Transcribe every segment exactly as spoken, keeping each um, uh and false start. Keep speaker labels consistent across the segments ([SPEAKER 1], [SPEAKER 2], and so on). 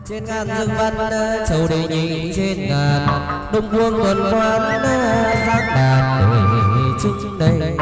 [SPEAKER 1] trên ngàn dương văn châu đệ nhị trên ngàn đông vương tuần quan giác đàn đổi trưng đây.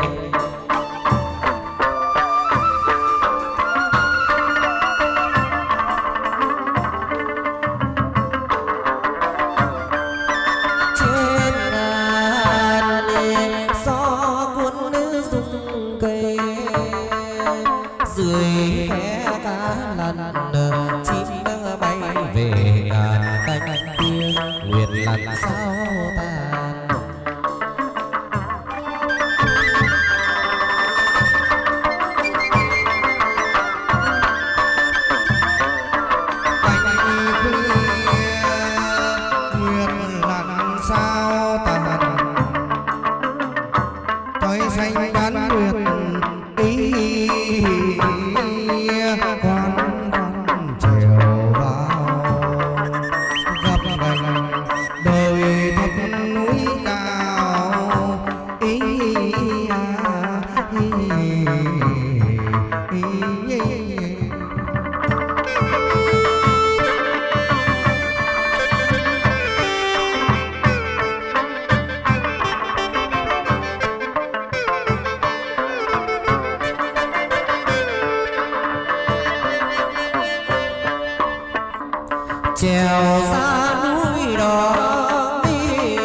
[SPEAKER 1] Trèo ra núi đó đi,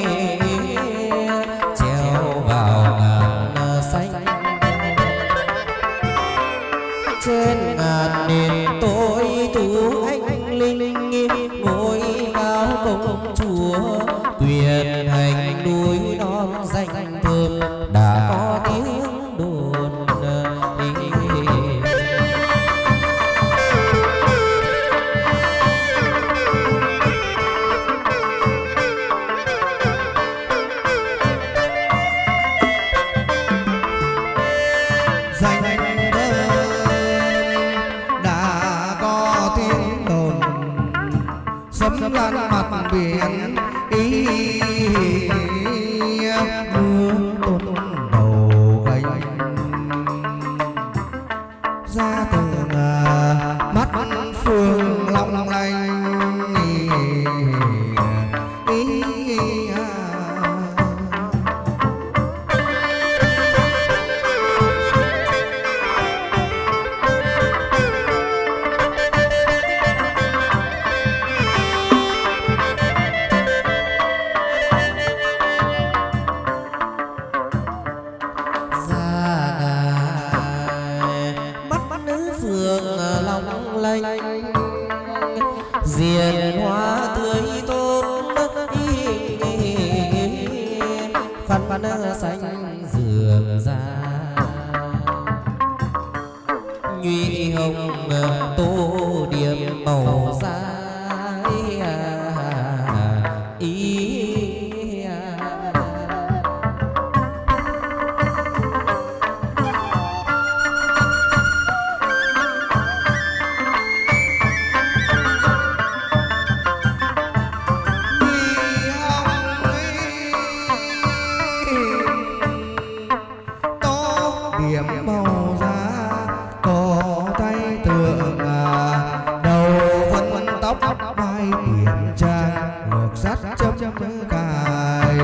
[SPEAKER 1] trèo vào ngàn xanh, trên ngàn nền tôi tú anh linh ngôi cao công chúa, quyền hành núi non danh thơm đã có tiếng đồn.
[SPEAKER 2] Sấm lan mặt biển ý mưa tuôn đầu gánh ra từ mắt phương long lanh ý
[SPEAKER 1] diền hoa tươi tốt khăn xanh dường ra nhụy hồng tô điểm màu da ý.
[SPEAKER 2] điểm màu da có tay tượng đầu vân tóc vai điểm trang lược sắt chấm cài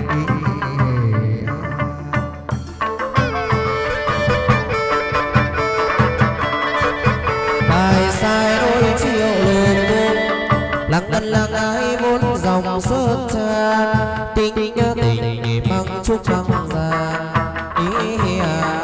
[SPEAKER 1] bài sai đôi chiều lùm bùm lặng đần lặng ai vốn dòng sơn trang tình tình mang chúc măng ra ý à.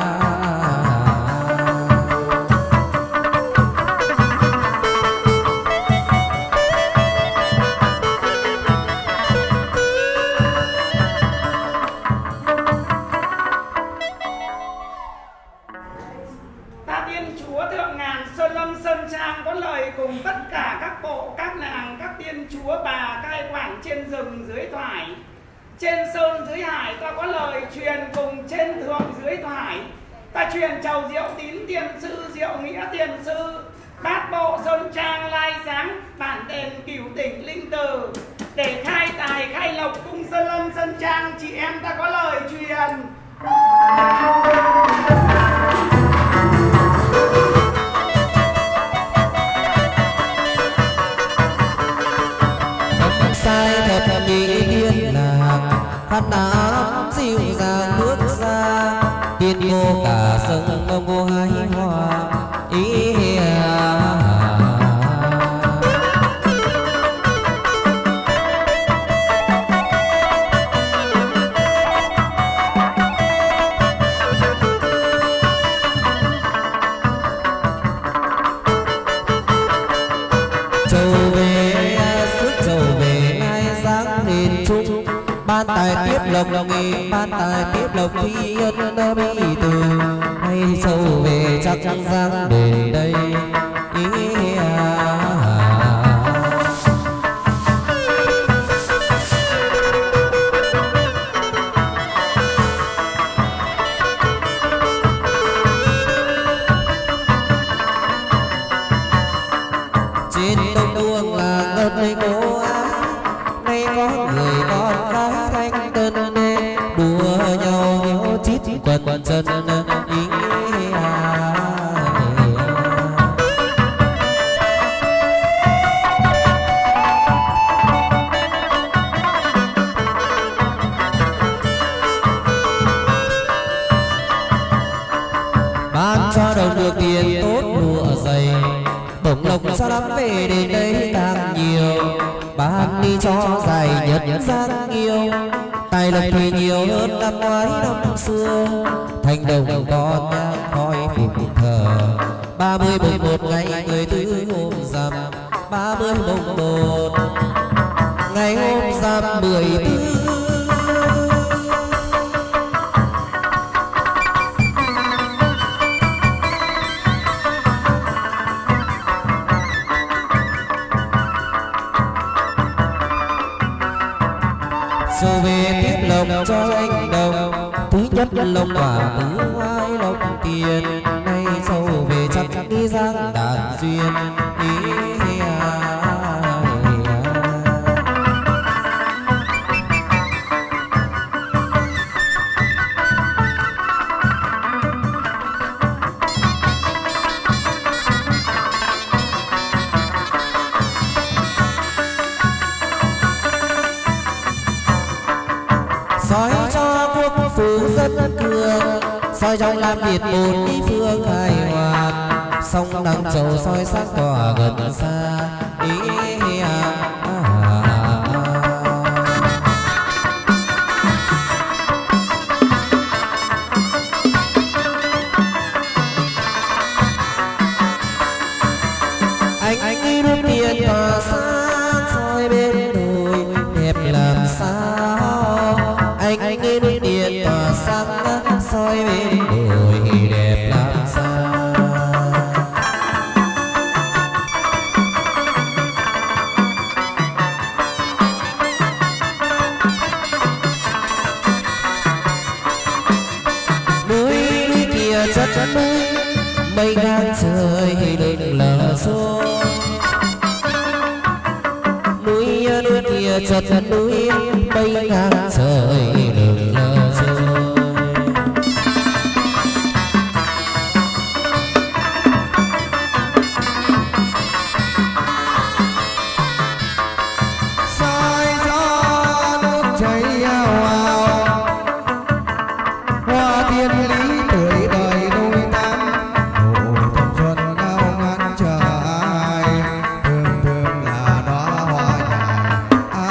[SPEAKER 3] Ta tiên chúa thượng ngàn Sơn Lâm Sơn Trang có lời cùng tất cả các bộ, các nàng, các tiên chúa bà cai quản trên rừng dưới thoải, trên sơn dưới hải. Ta có lời truyền cùng trên thượng dưới thoải. Ta truyền chầu diệu tín tiên sư, diệu nghĩa tiền sư, bát bộ Sơn Trang lai dáng, bản đền cửu tỉnh linh từ, để khai tài khai lộc cung Sơn Lâm Sơn Trang. Chị em ta có lời truyền.
[SPEAKER 1] bát nám dịu dàng bước ra, tiên cô cả sông ông cô hái hoa ý ban tài tiếp lộc nghi ban tài tiếp lộc thi ân đã bị từ hay sâu về chắc giang đến đây ý à. Trên đông buông là ngân đây cô ái nay có người con gái thanh tân đùa nhau nhau chít quần chân ý à. Ban cho đồng được tiền tốt lụa dày, bổng lộc sao lắm về đến đây càng nhiều, ban đi cho dài nhất giang yêu, tài lộc thì nhiều hơn năm ngoái năm xưa, thành đồng con nhang khói phụng thờ. Ba mươi mùng một ngày mười tư hôm rằm, ba mươi mùng một ngày hôm rằm mười tư. Rồi về tiếp lộc cho anh đồng, thứ nhất lộc quả, thứ hai lộc tiền, nay sâu về chắc đi giang đàn duyên ý à. Soi cho quốc phủ dân cường, soi trong Lam Việt một đi phương hài hòa, sông Đăng Châu soi sáng tỏa gần xa ý à. Anh anh đi đốt tiền tỏa sáng soi bên đồi đẹp làm sao, anh anh đi đốt tiền tỏa sáng soi bên đồi đẹp làm sao. Núi núi kia chất chất núi, mây ngang trời đừng lờ xô. Núi núi kia chất chất núi, mây ngang trời đừng lờ xô.
[SPEAKER 2] soi gió nước chảy ào ào, hoa thiên lý tuổi đời đôi tám, hồ thầm xuân ngao ngán chờ ai, thường thường là đóa hoa nhài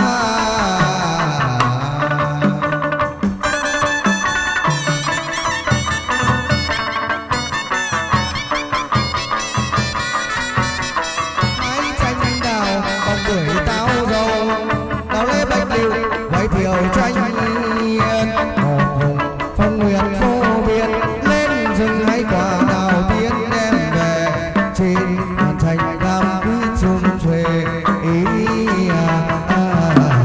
[SPEAKER 2] hái chanh đào bông bưởi táo dâu, đào lê bạch liễu vải thiều chanh yên, một vùng phong nguyện vô biên, lên rừng hái quả đào tiên đem về, trên bàn thành cam cứ chum xuê ý à, à, à.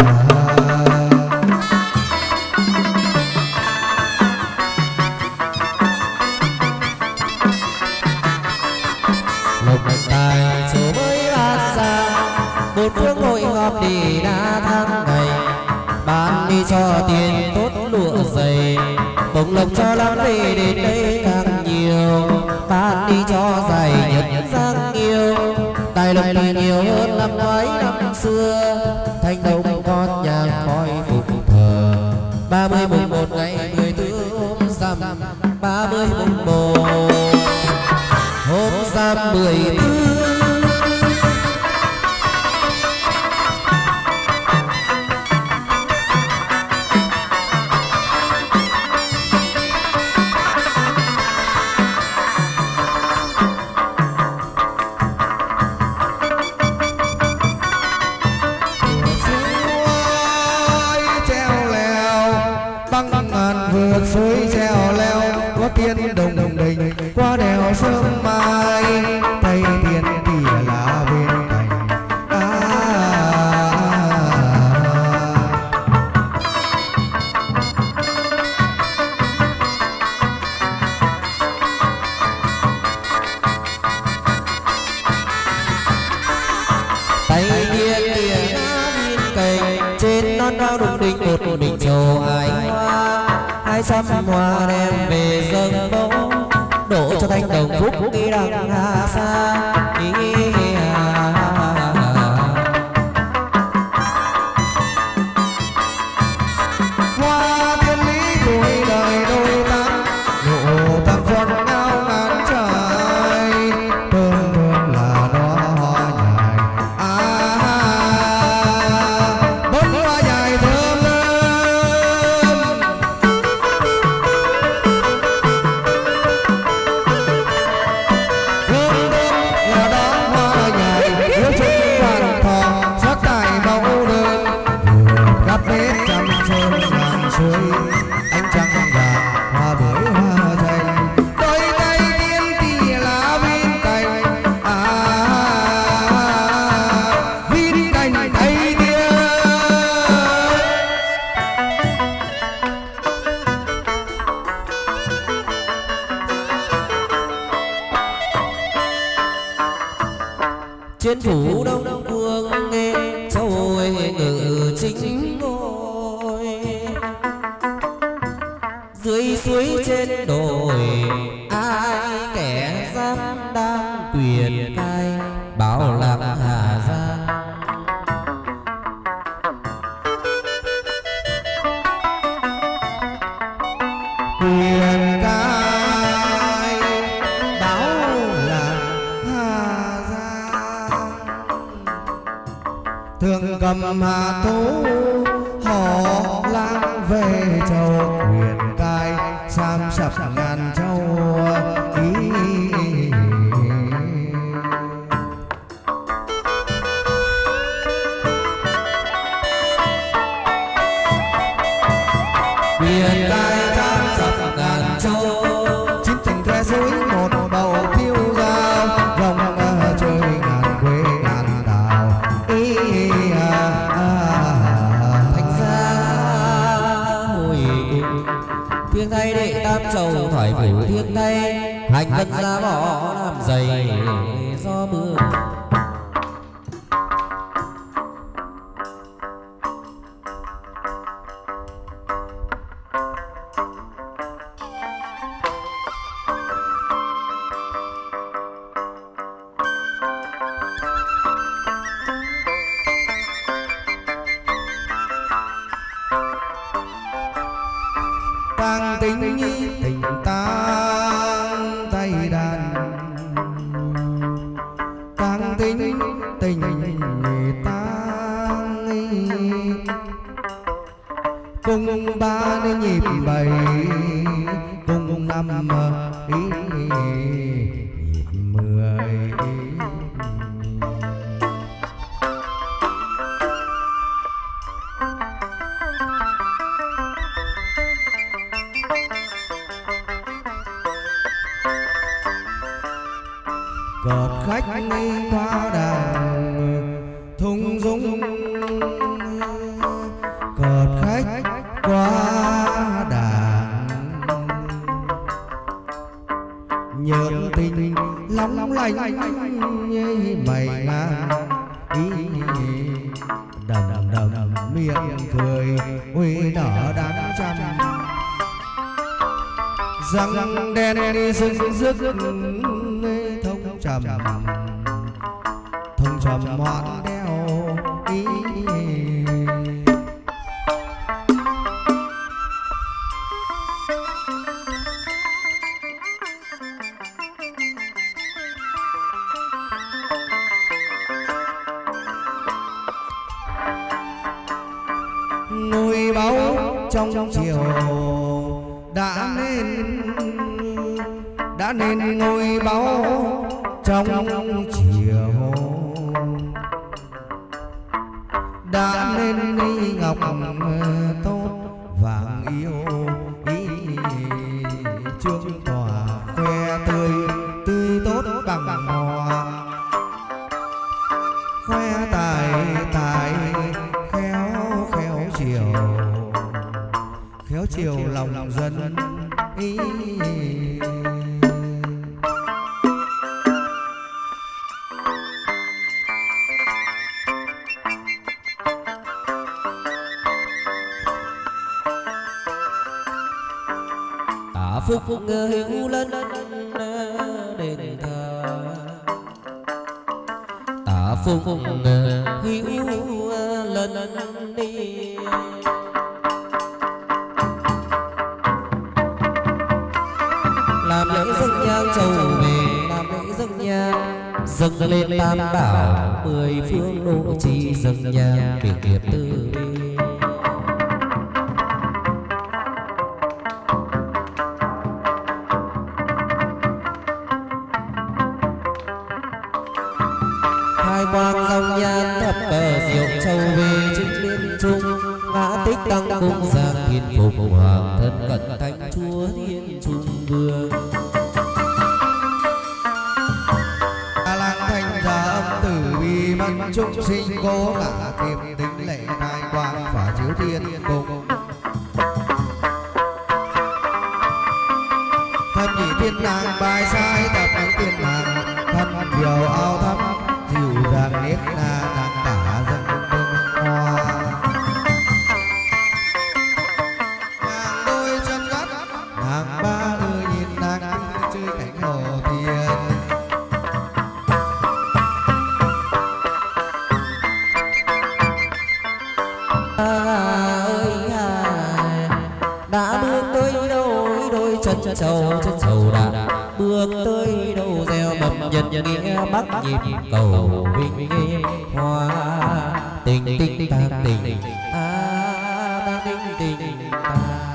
[SPEAKER 1] Lộc tài số mới ban ra, một phương hội họp để đa tháng ngày, ban đi cho tiền tốt lụa dày, bổng lộc cho lắm về đến đây càng nhiều, ban đi cho dài nhất giang yêu, tài lộc thì nhiều hơn năm ngoái năm xưa, thành đồng con nhang khói phụng thờ. ba mươi mùng một ngày mười tư hôm rằm, ba mươi mùng một hôm rằm mười tư.
[SPEAKER 2] suối treo leo có tiên đồng đồng đình qua đèo sớm mai tây tiên tỉa lá bên cạnh à,
[SPEAKER 1] tây tiên tỉa lá bên cạnh trên non cao đồng đình một mình trầu ai hai trăm hoa đem về dâng bố đổ cho thanh đồng phúc đi đằng hà xa ý hà.
[SPEAKER 2] hoa thiên lý tuổi đời đôi tám nụ tam xuân ngao ngán trời thơm thơm là đó hoa nhài à bông hoa nhài thơm thơm là đó hoa nhài yêu chung vạn thọ sắc tài mẫu đơn vừa gắp hết trăm sơn ngàn suối ánh trăng vàng hoa bưởi hoa dành đôi tay tiên tỉ lá viên cành à viên cành tay tiên.
[SPEAKER 1] Trên phủ đông vương nghe châu ơi ngự chính ngôi dưới suối trên đồi ai kẻ gian đang tuyển cai bảo lạc Hà Giang.
[SPEAKER 2] Quyền cai báo là Hà Giang thường cầm hạ thú họ lang về châu quyền cai sam sập ngàn châu ý.
[SPEAKER 1] Quyền cai sam sập ngàn châu
[SPEAKER 2] Chín tình khe suối một bầu phiêu dao vòng ở trời ngàn quê ngàn đảo ý à, à,
[SPEAKER 1] thành ra hồi cùng thiên thay đệ tam châu thoại phủ thiên thay hành vân ra bỏ làm dày do mưa.
[SPEAKER 2] tang tính tình tang tay đàn tang tính tình tang cùng ba nên nhịp bảy cùng năm ý nhịp mười. Cọt khách qua đàn thung dung cọt khách qua đàn nhợn tình lóng lánh mày ngang ý đầm đầm miệng cười huy nở đáng trăm răng đen đi rưng rức thông trầm thông trầm hoạn đeo ý báu trong chiều đã nên đã nên ngôi báu trong chiều đã nên đi ngọc tốt vàng yêu ý trương tỏa khoe tươi tươi tốt bằng hoa khoe tài tài khéo khéo chiều khéo chiều lòng dân ý.
[SPEAKER 1] Tả phúc hữu lân đền thờ tả phúc hữu lân đi làm lễ dâng nhang trầu về làm lễ dâng nhang dâng lên tam bảo mười phương độ trì dâng nhang việc nghiệp từ bi. Hai quang dòng nhan thập cờ diệu châu về chứng liên trung ngã tích tăng cung giang thiên phục hoàng thân cận thánh chúa thiên trung vương.
[SPEAKER 2] A Lang thanh gia âm tử bi mẫn chúng sinh cố ngã kiềm tính lệ khai quang phả chiếu thiên cung thâm nhị thiên nàng bài sai tập những thiên nàng thân điều ao thắm dịu dàng nết na nàng cả dân bông hoa nàng đôi chân gắt nàng ba lư nhìn nàng chơi cánh hồ thiên.
[SPEAKER 1] Đã bước tới đâu đôi chân trầu chân trầu đã bước tới đâu gieo mầm nhân nghĩa bắt nhịp cầu vinh hoa tình tình ta tình a ta tình tình ta.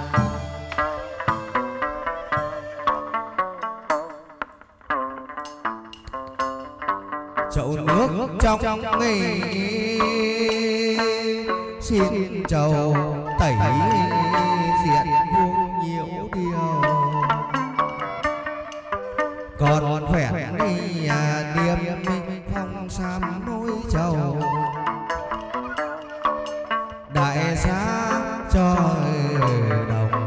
[SPEAKER 2] Chậu nước trong nghề xin chầu tẩy diện vuông nhiễu điều còn vẹn đi à điềm phong sam nối chầu đại xá cho đồng.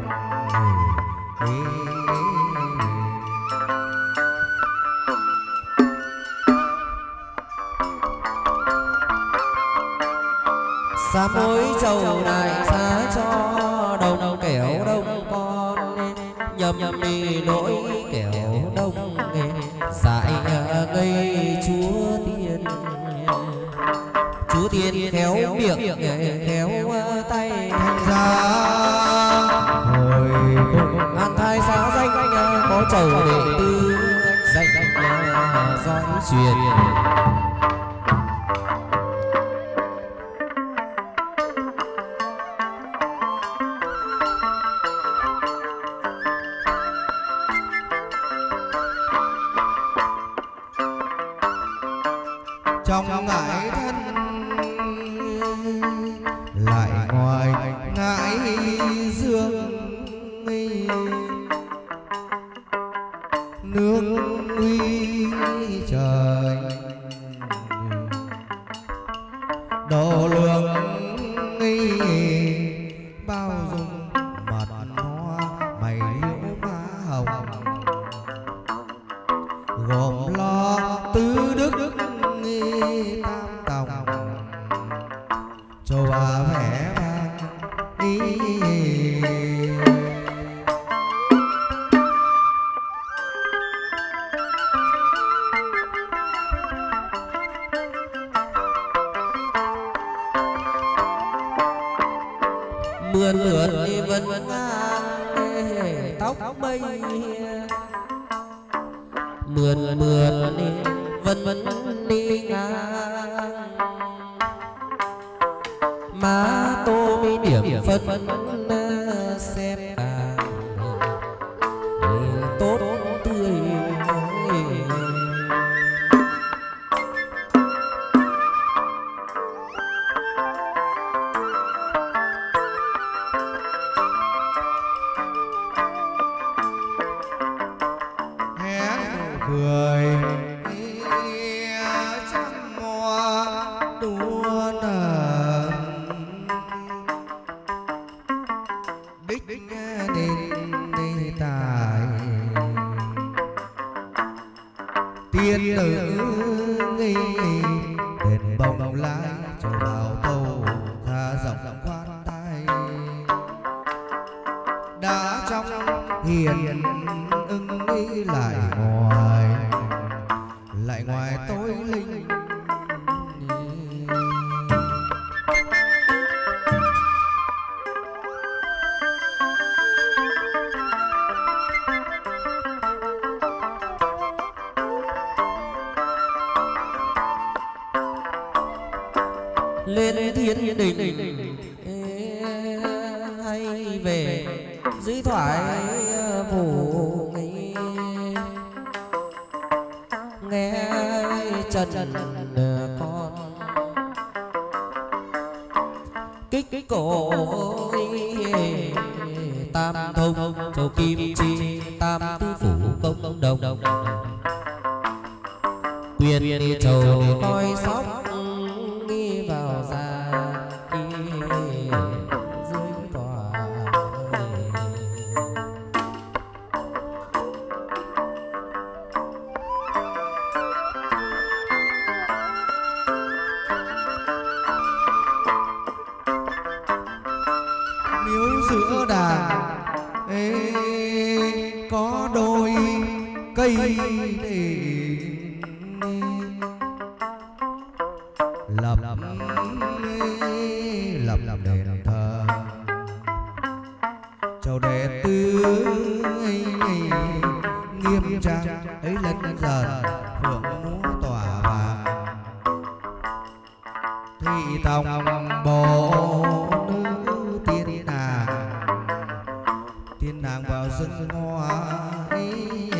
[SPEAKER 1] Xa mối trầu đại xá cho đồng kẻo đông con nhầm đi lỗi kẻo đông dại gây chúa tiên chúa tiên khéo miệng khéo tay
[SPEAKER 2] ra hồi cùng
[SPEAKER 1] an thai xá danh có trầu đệ tư danh dõi truyền.
[SPEAKER 2] trong ngải thân lại ngoài ngải dương nương uy trời độ lượng bao dung mặt hoa mày liễu má hồng gồm lo tứ đức tam tòng châu Á vẻ vang ý.
[SPEAKER 1] mượn lượn đi vân ngang tóc mây mượn mượn đi vân vân đi ngang má tô điểm phân xem càng tốt tươi.
[SPEAKER 2] cười trăng hoa đua nở bích nên tài tiên tử nghi đền bồng lái cho vào tàu tha rộng khoan tay đã trong hiền ưng nghĩ lại ngoài lại ngoài tối linh
[SPEAKER 1] lên thiên đình hay về dưới thoại phủ nghe trần con kích cổ tam thông châu kim chi tam tứ phủ công đồng quyền đi châu để coi sóc nghi vào ra dưới tòa
[SPEAKER 2] miếu giữa đàn ê, có đôi cây để lập lập lập đền thờ châu đệ tư nghiêm trang ấy lần dần phượng múa tỏa vàng thị tòng bộ nữ tiên nàng tiên nàng vào rừng hoa ấy.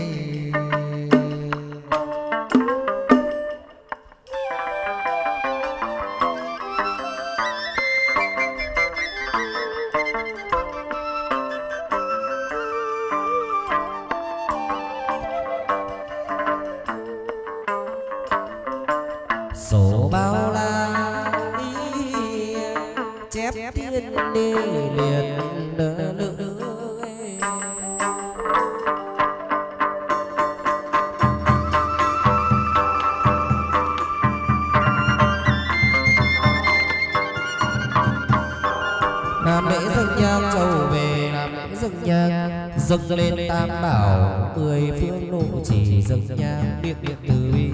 [SPEAKER 1] sổ bao la chép tiên đi liền lữ làm lễ dâng nhang trầu về làm lễ dâng nhang dâng lên tam bảo mười phương độ chỉ dâng nhang điện điện từ bi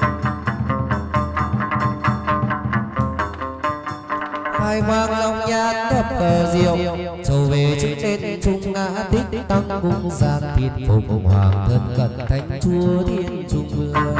[SPEAKER 1] khai quang long nhãn thập cờ diệu trầu về trước tên trung ngã tích tăng cung giang thiên phục hoàng thân cận thánh chúa thiên trung vương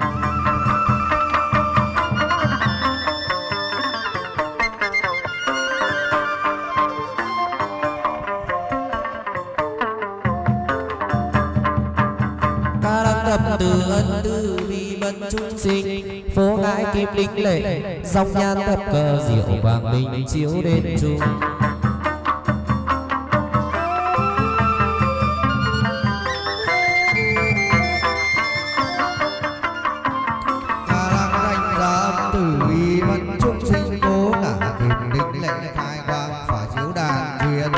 [SPEAKER 1] ca đăng thập từ ân tư vi bân trung sinh phố ngãi kim linh lệ dòng nhan thập cờ diệu quang minh chiếu đến trung
[SPEAKER 2] ca đăng thanh giá tử vi bân trung sinh phố ngãi kim linh lệ khai quang phải chiếu đàn duyên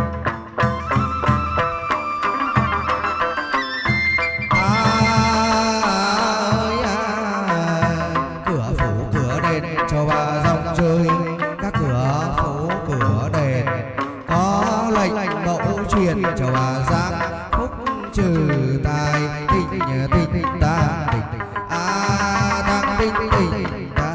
[SPEAKER 2] cho bà dòng chơi các cửa phố cửa đền có lệnh mẫu truyền cho bà giang phúc trừ tài tình tình ta tình a đang tình tình ta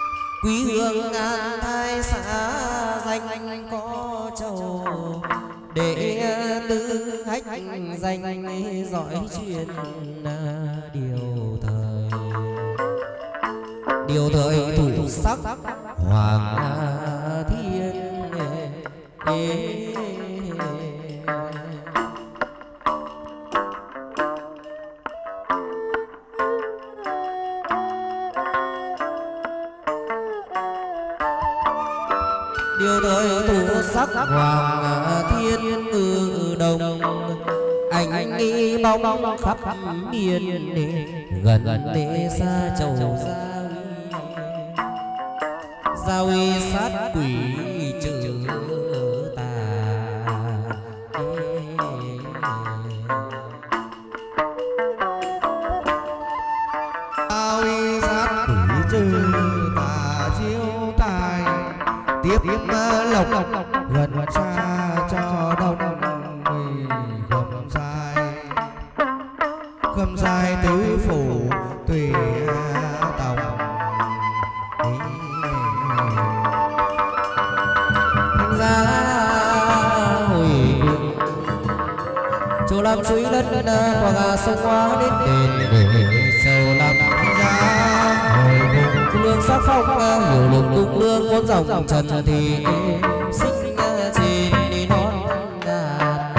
[SPEAKER 1] quý hương ngàn thai xã danh có trầu để tư hách danh giỏi chuyện điều thời điều thời thủ sắc hoàng thiên ê. Điều thời thủ sắc hoàng thiên ngự đồng anh nghi bóng khắp miền gần để xa chầu gia gia uy sát quỷ trừ tà.
[SPEAKER 2] Gia uy sát quỷ trừ tà chiêu tài tiếp lộc gần xa cho đông khâm sai khâm sai tứ phủ tùy tòng
[SPEAKER 1] thành ra hồi chỗ làm suối đất qua gà sông qua đến đền để sầu làm ra hồi vùng lương sắc phong hiểu lục cung lương cuốn dòng trần thì sinh trên đi non ngàn.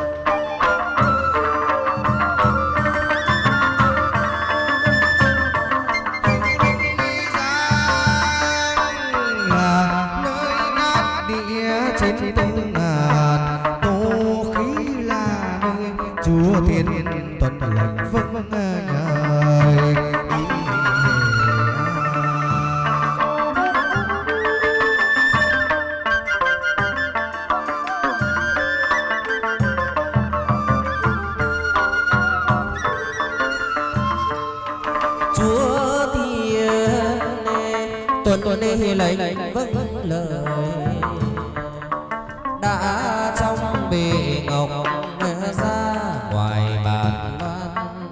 [SPEAKER 2] là nơi ngát địa trên tư ngàn tô khí là nơi chúa thiên tuần lệnh vâng nhời.
[SPEAKER 1] Chúa thiên tuần tuần đi lệnh vâng lời đã trong bề ngọc ra ngoài bàn văn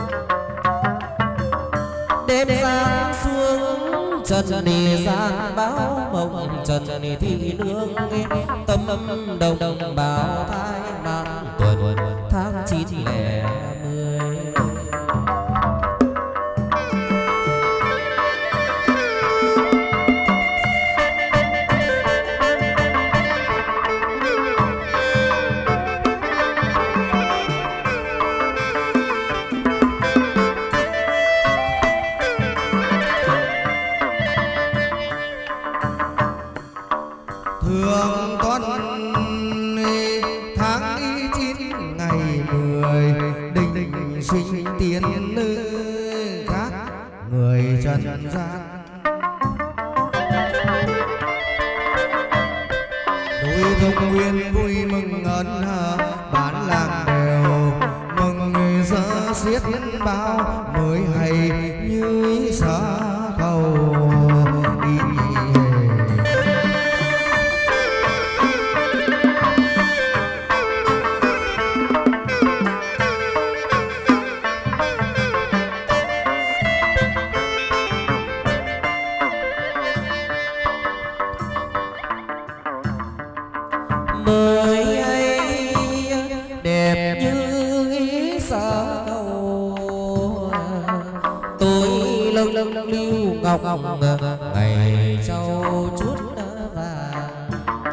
[SPEAKER 1] đêm giáng xuống trần đi gian báo mộng trần đi thị nương tâm đồng đồng bào thái mang tuần tháng chín lẻ mười.
[SPEAKER 2] Thường tuần tháng chín ngày mười đình sinh tiên nữ các người trần gian đôi thông nguyên vui mừng ân bán làng đều mừng giờ xiết bao mới hay như xa cầu.
[SPEAKER 1] Mới ấy đẹp như xa cầu tôi lâng lâng lưu ngọc ngày châu chút vàng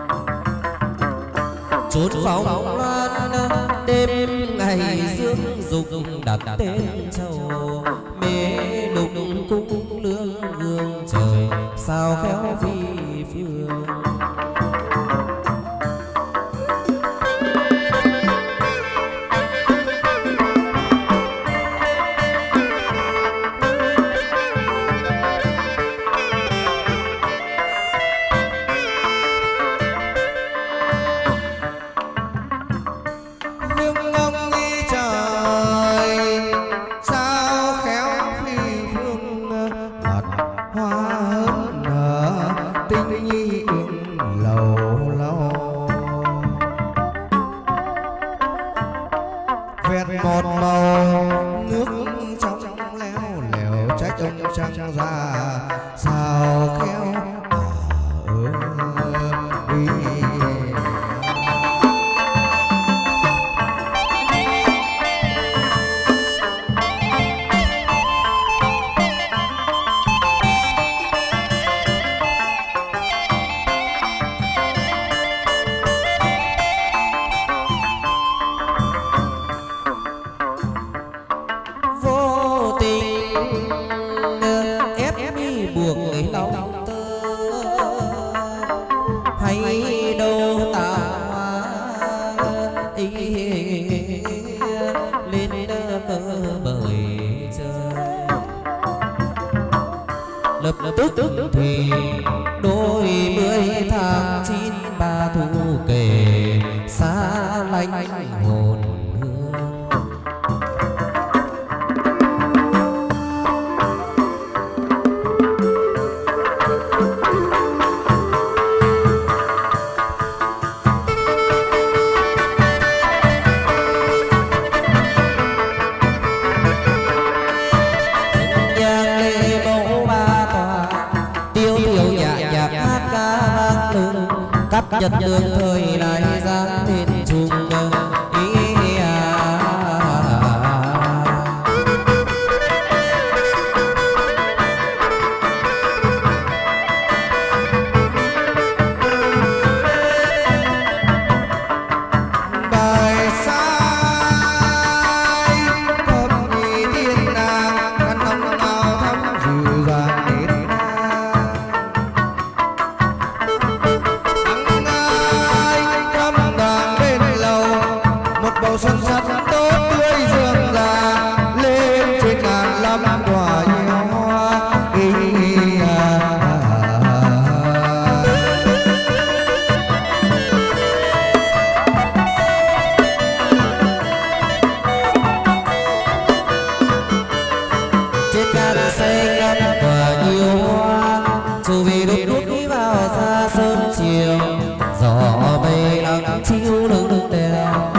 [SPEAKER 1] chút phóng loan đêm ngày dương dục đặt tên châu mê đục cung lương gương trời sao khéo phi phương. Một màu nước trong leo lèo trách ông trăng ra sao khéo ơi. hay đâu tạo hóa ý lên cơ bởi trời. Lập tức thì đôi mươi tháng chín ba thu kể xa lánh hồn hương. Nhật đường thời lại giáng thiên trùng ý à.
[SPEAKER 2] Bài sai thơm nhị thiên nàng khăn nông nào thắm dịu dàng đến bầu xuân sắc tốt tươi rương rà lên trên ngàn lăm quả nhiều hoa ý à.
[SPEAKER 1] Trên ngàn xanh ngắm quả nhiều hoa dù vì đốt đuốc đi vào xa sớm chiều gió mây nắng chiếu lưng đèo.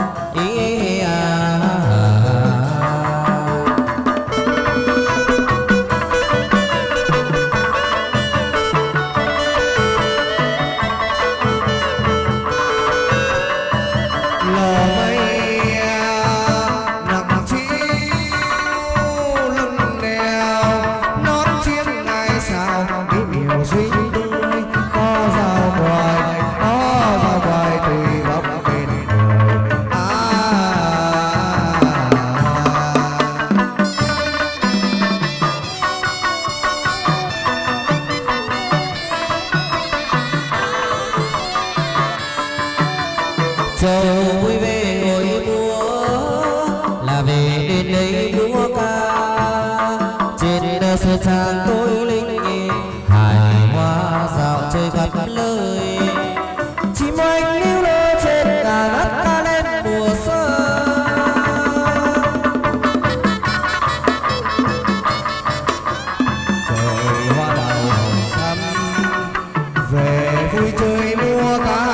[SPEAKER 1] Châu vui về ngồi múa là về đến đây múa ca trên sơn trang tôi linh hài hoa dạo chơi khắp lời chim oanh níu lơ trên đà đất ca lên mùa xuân.
[SPEAKER 2] Trời hoa đào hồng thắm về vui chơi múa ca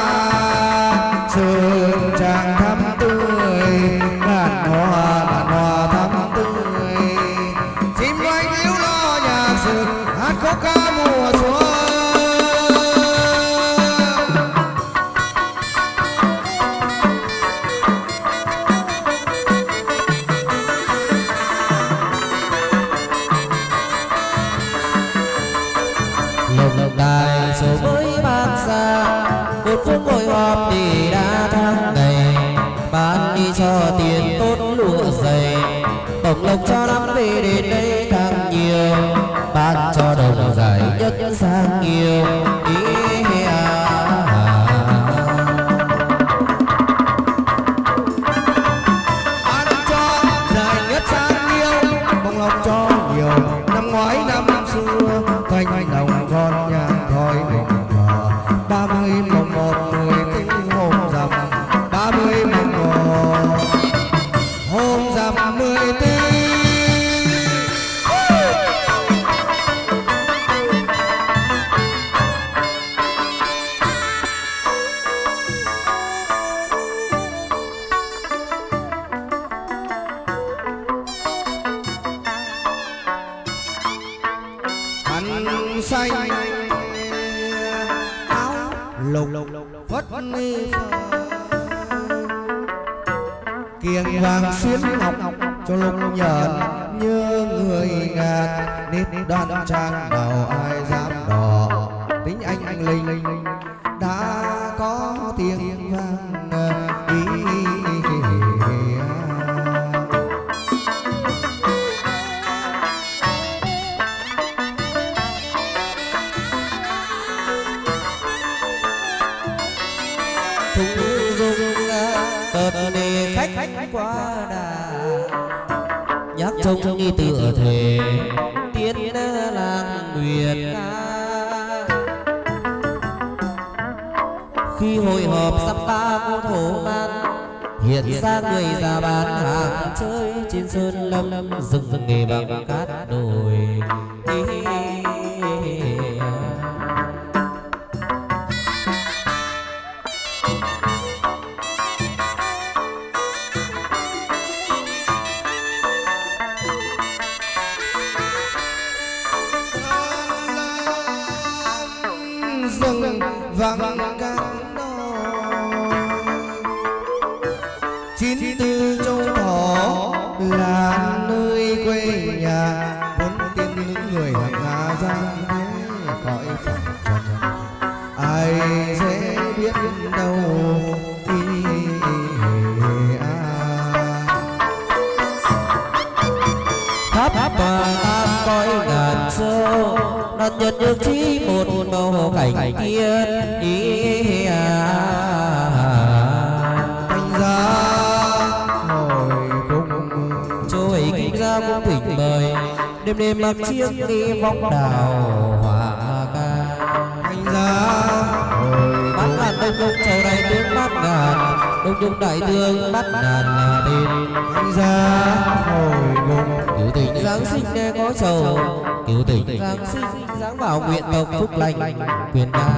[SPEAKER 2] sơn trang thắm tươi ngàn hoa ngàn hoa thắm tươi chim oanh líu lo nhạc rực hát khúc ca mùa xuân.
[SPEAKER 1] Lồng đài số mới ban ra một phút ngồi họp đi đã tháng ngày bán đi cho tiền tốt lụa dày tổng lộc cho năm về đến đây càng nhiều bán cho đồng giải nhất sang nhiều ý à.
[SPEAKER 2] Bán cho giải nhất sang nhiều bông lộc cho nhiều năm ngoái năm xưa thanh đồng con nhang khói mình thờ ba mươi mồng một mười tinh hôm rằm ba mươi mồng một hôm rằm mười tư. Khăn xanh áo lục phất mi kiềng vàng xiến ngọc cho lúc nhờn như người ngàn nếp đoan trang nào ai dám đỏ tính anh anh linh đã có tiếng vang ý.
[SPEAKER 1] thung dung tợt nề khách qua đà nhắc trông nghi tựa thể tiên làng nguyệt ca khi hội họp sắp ba cô thổ man hiện ra người già bán hàng chơi trên sơn lâm rừng nghề bằng cát đồi
[SPEAKER 2] rừng vắng cát đồi chín tư châu thọ là nơi quê nhà vốn tiên những người hàng hà giang thế cõi phẳng trần ai dễ biết đâu ý
[SPEAKER 1] tháp tòa tam coi ngàn sâu đặt nhật được chi một màu cảnh tiên ý à
[SPEAKER 2] thành ra hồi cung
[SPEAKER 1] trôi kinh ra cũng thỉnh mời đêm đêm mặc chiếc đi vong đào hòa ca
[SPEAKER 2] thành ra hồi
[SPEAKER 1] bát ngàn đông đông châu đại tướng bát ngàn đông đông đại tướng bát ngàn là tên
[SPEAKER 2] thành ra hồi cung
[SPEAKER 1] cửu tình giáng sinh để có sầu cửu tình giáng sinh giáng vào nguyện tộc phúc lành quyền ca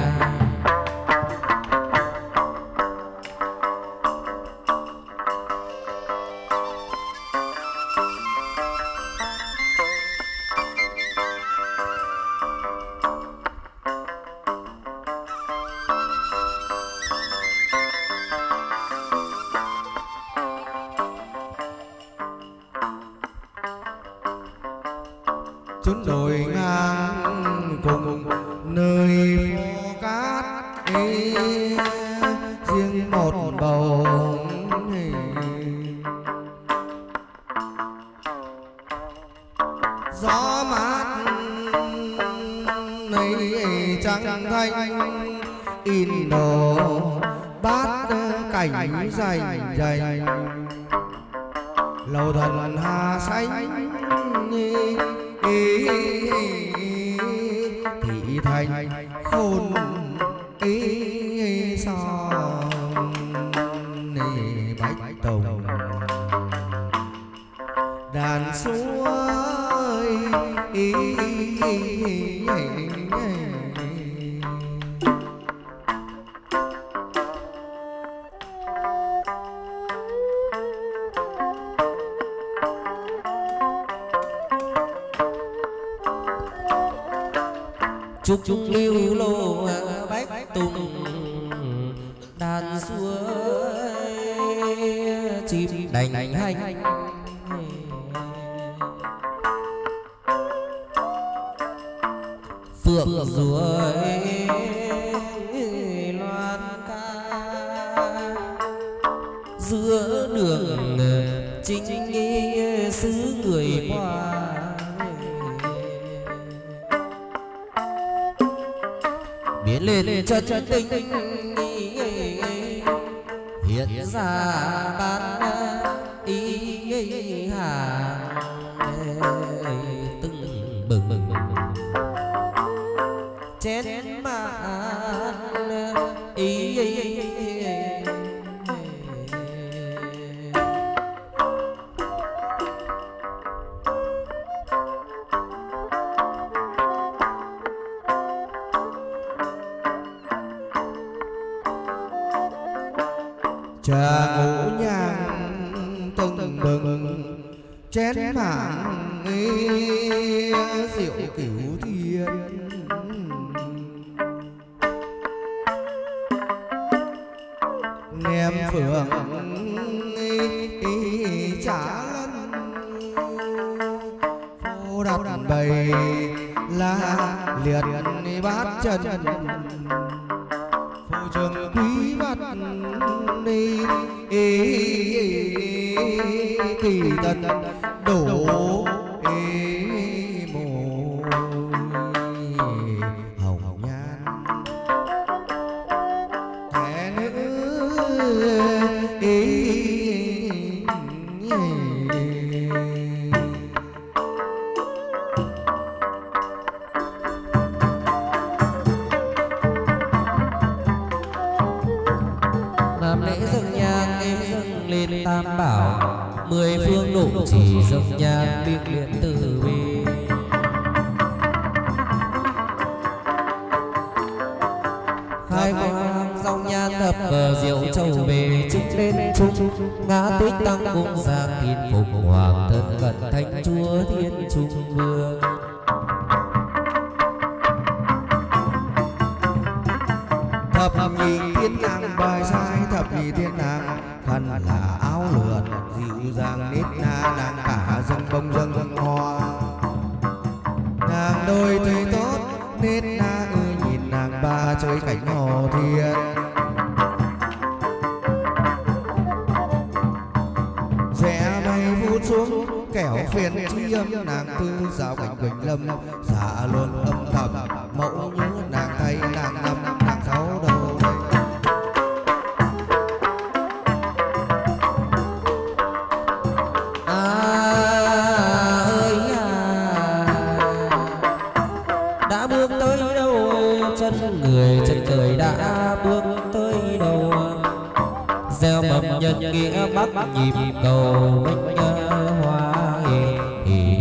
[SPEAKER 2] chốn đồi ngang cùng nơi phố cát ê, riêng một bầu gió mát này trắng thanh in đồ bát cảnh dành dành lầu thần hà xanh ý thị thành khôn ý son bách tùng đàn suối ý
[SPEAKER 1] chúc chúc lưu lô bách tùng đàn suối chim đành hành phượng ruồi loan ca giữa đường chính xứ người qua biến lên chân tinh hiện ra ban ý hà từng bừng bừng chén mạn ý
[SPEAKER 2] trà ngũ nhang tưng bừng chén mạn rượu cửu thiên nem phượng trả lân phố đặt bày la liệt bát chân phố trường quý vắt đi kỳ tần đổ mồ hồng nhan thẻ nữ
[SPEAKER 1] làm lễ dâng nhang lễ dâng lên tam bảo, mười phương độ chỉ dâng nhang biên luyện từ bi. Khai quang dòng nhan thập cờ diệu châu về chúc lên chung ngã tích tăng cung giang thiên phục hoàng thân cận thánh chúa thiên trung vương.
[SPEAKER 2] Thập nhị thiên nàng bài sai thập nhị thiên nàng khăn là áo lượn dịu dàng nít na nàng cả dâng bông dâng hoa nàng đôi thấy tốt nít na ơi nhìn nàng ba chơi cảnh hồ thiên rẽ mây vút xuống kẻo phiền chi âm nàng tư dạo cảnh quỳnh lâm dạ luôn âm thầm mẫu nhớ nàng thay nàng năm nàng sáu đầu đây.
[SPEAKER 1] À ơi à, đã bước tới đâu chân người chân trời đã bước tới đâu, gieo mầm nhân nghĩa bắc nhịp cầu vinh hoa hì, hì.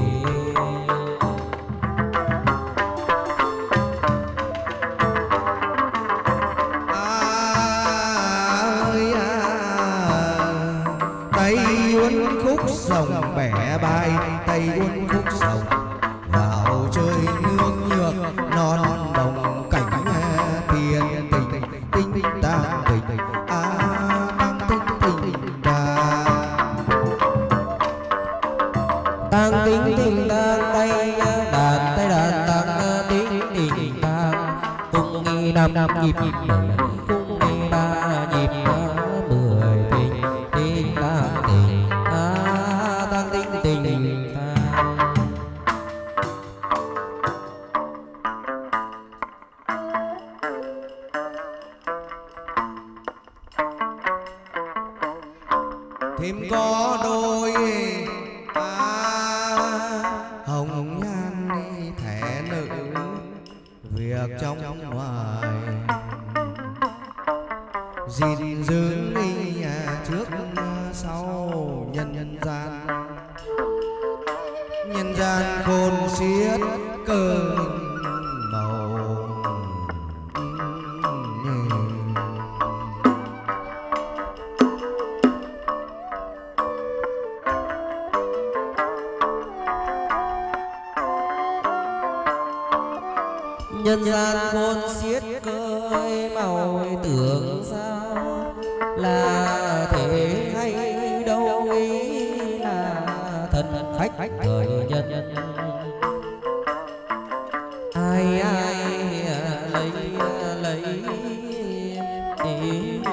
[SPEAKER 2] Tay uốn khúc sồng bẻ bài tay uốn khúc sồng vào chơi nương nhược non đồng cảnh thiên tình tinh tang tình a tăng tinh tình ta
[SPEAKER 1] Tang tính tình tang tay đàn tay đàn tang tính tình tang tung nghi năm nhịp cung nghi ba nhịp mười tình tình tang tình a tang tính tình tang.
[SPEAKER 2] thêm có đôi à, hồng nhan thẻ nữ việc trong ngoài gìn giữ à, trước sau nhân gian nhân gian khôn xiết cơn màu
[SPEAKER 1] nhân gian khôn xiết cơi màu tưởng sao là thế hay đâu ý là thần khách thời nhân ai ai lấy lấy ý.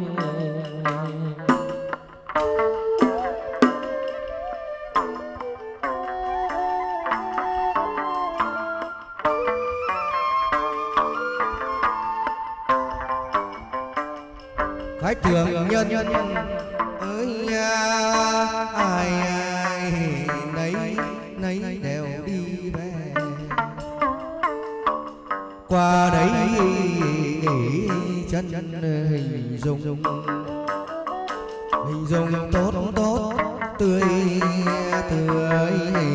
[SPEAKER 2] khách thường nhân ơi nha ai ai nấy nấy đều đi về qua đấy nghỉ chân hình dung hình dung tốt tốt tươi tươi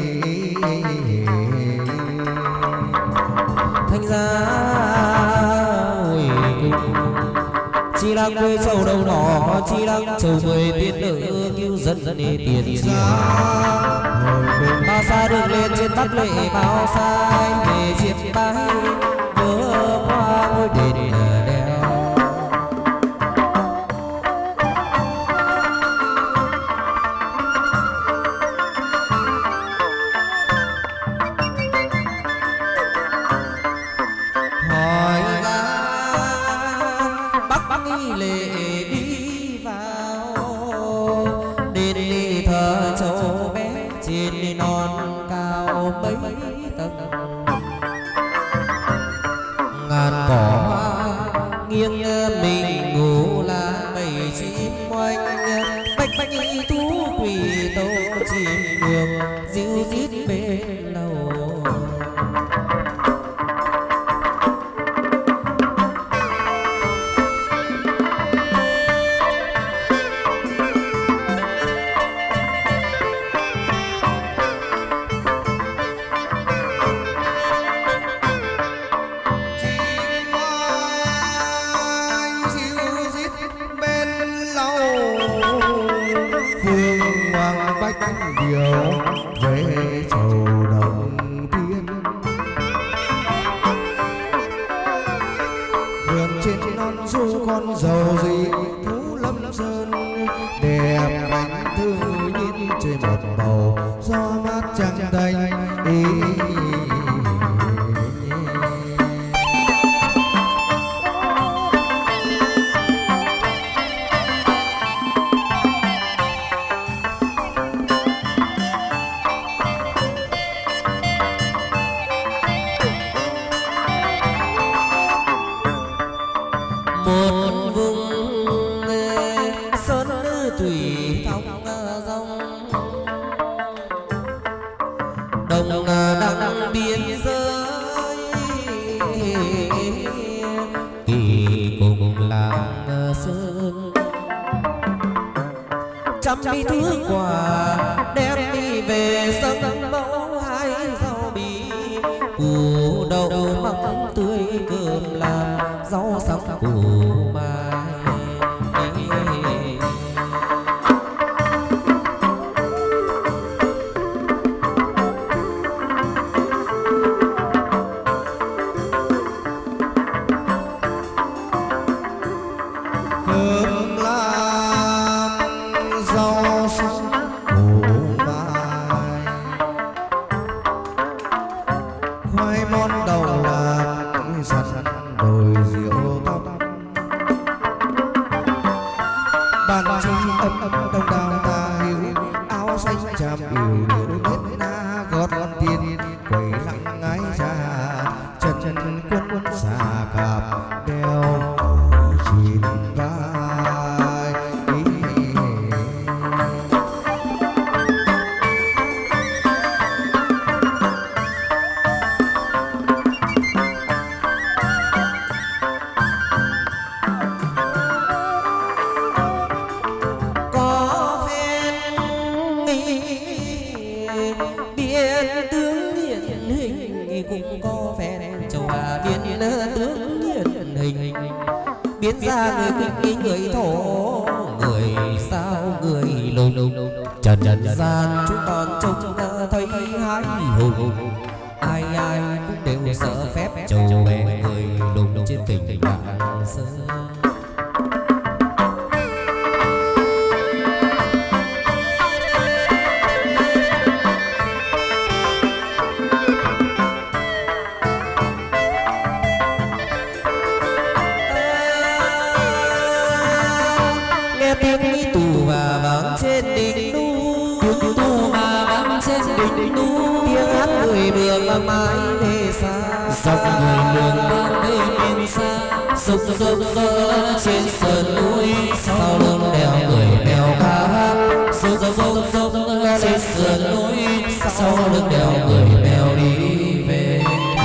[SPEAKER 1] Thanh ra hồi cùng chi lăng quê châu đâu đó chi lăng châu mười tiên nữ cứu dân dân đi tiền diệu bao xa đường lên trên bắc lệ bao xa anh về chiếc bái nhớ qua ngôi đền đeo hỏi ra bắc bắc đi lệ đi vào đền đi thờ châu bé trên non cao mấy tầng ngàn cỏ hoa nghiêng mình ngủ lá mây chim oanh bách bách y thú quỷ tâu chim ngược dịu rít bên lầu.
[SPEAKER 2] Điều về chầu đồng tiên vườn trên non du con dầu gì thú lâm sơn đẹp cánh thư nhìn chơi một bầu gió mát trăng tanh ý.
[SPEAKER 1] Một vùng sơn thủy thong dong đồng đăng biên giới kỳ cùng làng sơn trăm bi thứ quà đem đi về sân mẫu hai rau bì củ đậu măng tươi cơm làm rau sống củ mai.
[SPEAKER 2] Cơm làm rau sống củ mai khoai món đầu làm sẵn đồi rượu tóc bàn chi ấm đông đào ta hiu áo xanh chàm yêu điệu nết na gót tiền quầy lặng ngái ra chân chân quân xà cạp đeo chìm vai.
[SPEAKER 1] Có phen biên tướng điển hình cũng có phen châu Á biên tướng điển hình biến ra người kinh người thổ người sao người lùng trần trần gian chúng con trông thấy hai hùng ai ai cũng đều sợ phép châu bé người lùng trên tình Lạng Sơn. Tiếng đi tù và vang trên đỉnh núi, tiếng tù và vang trên đỉnh núi, tiếng hát người đường vang mãi về xa, dòng người đường vang về miền xa, sục sục sơ trên sườn núi, sau lưng đèo người đèo ca hát, sục sục sục trên sườn núi, sau lưng đèo người đèo đi về.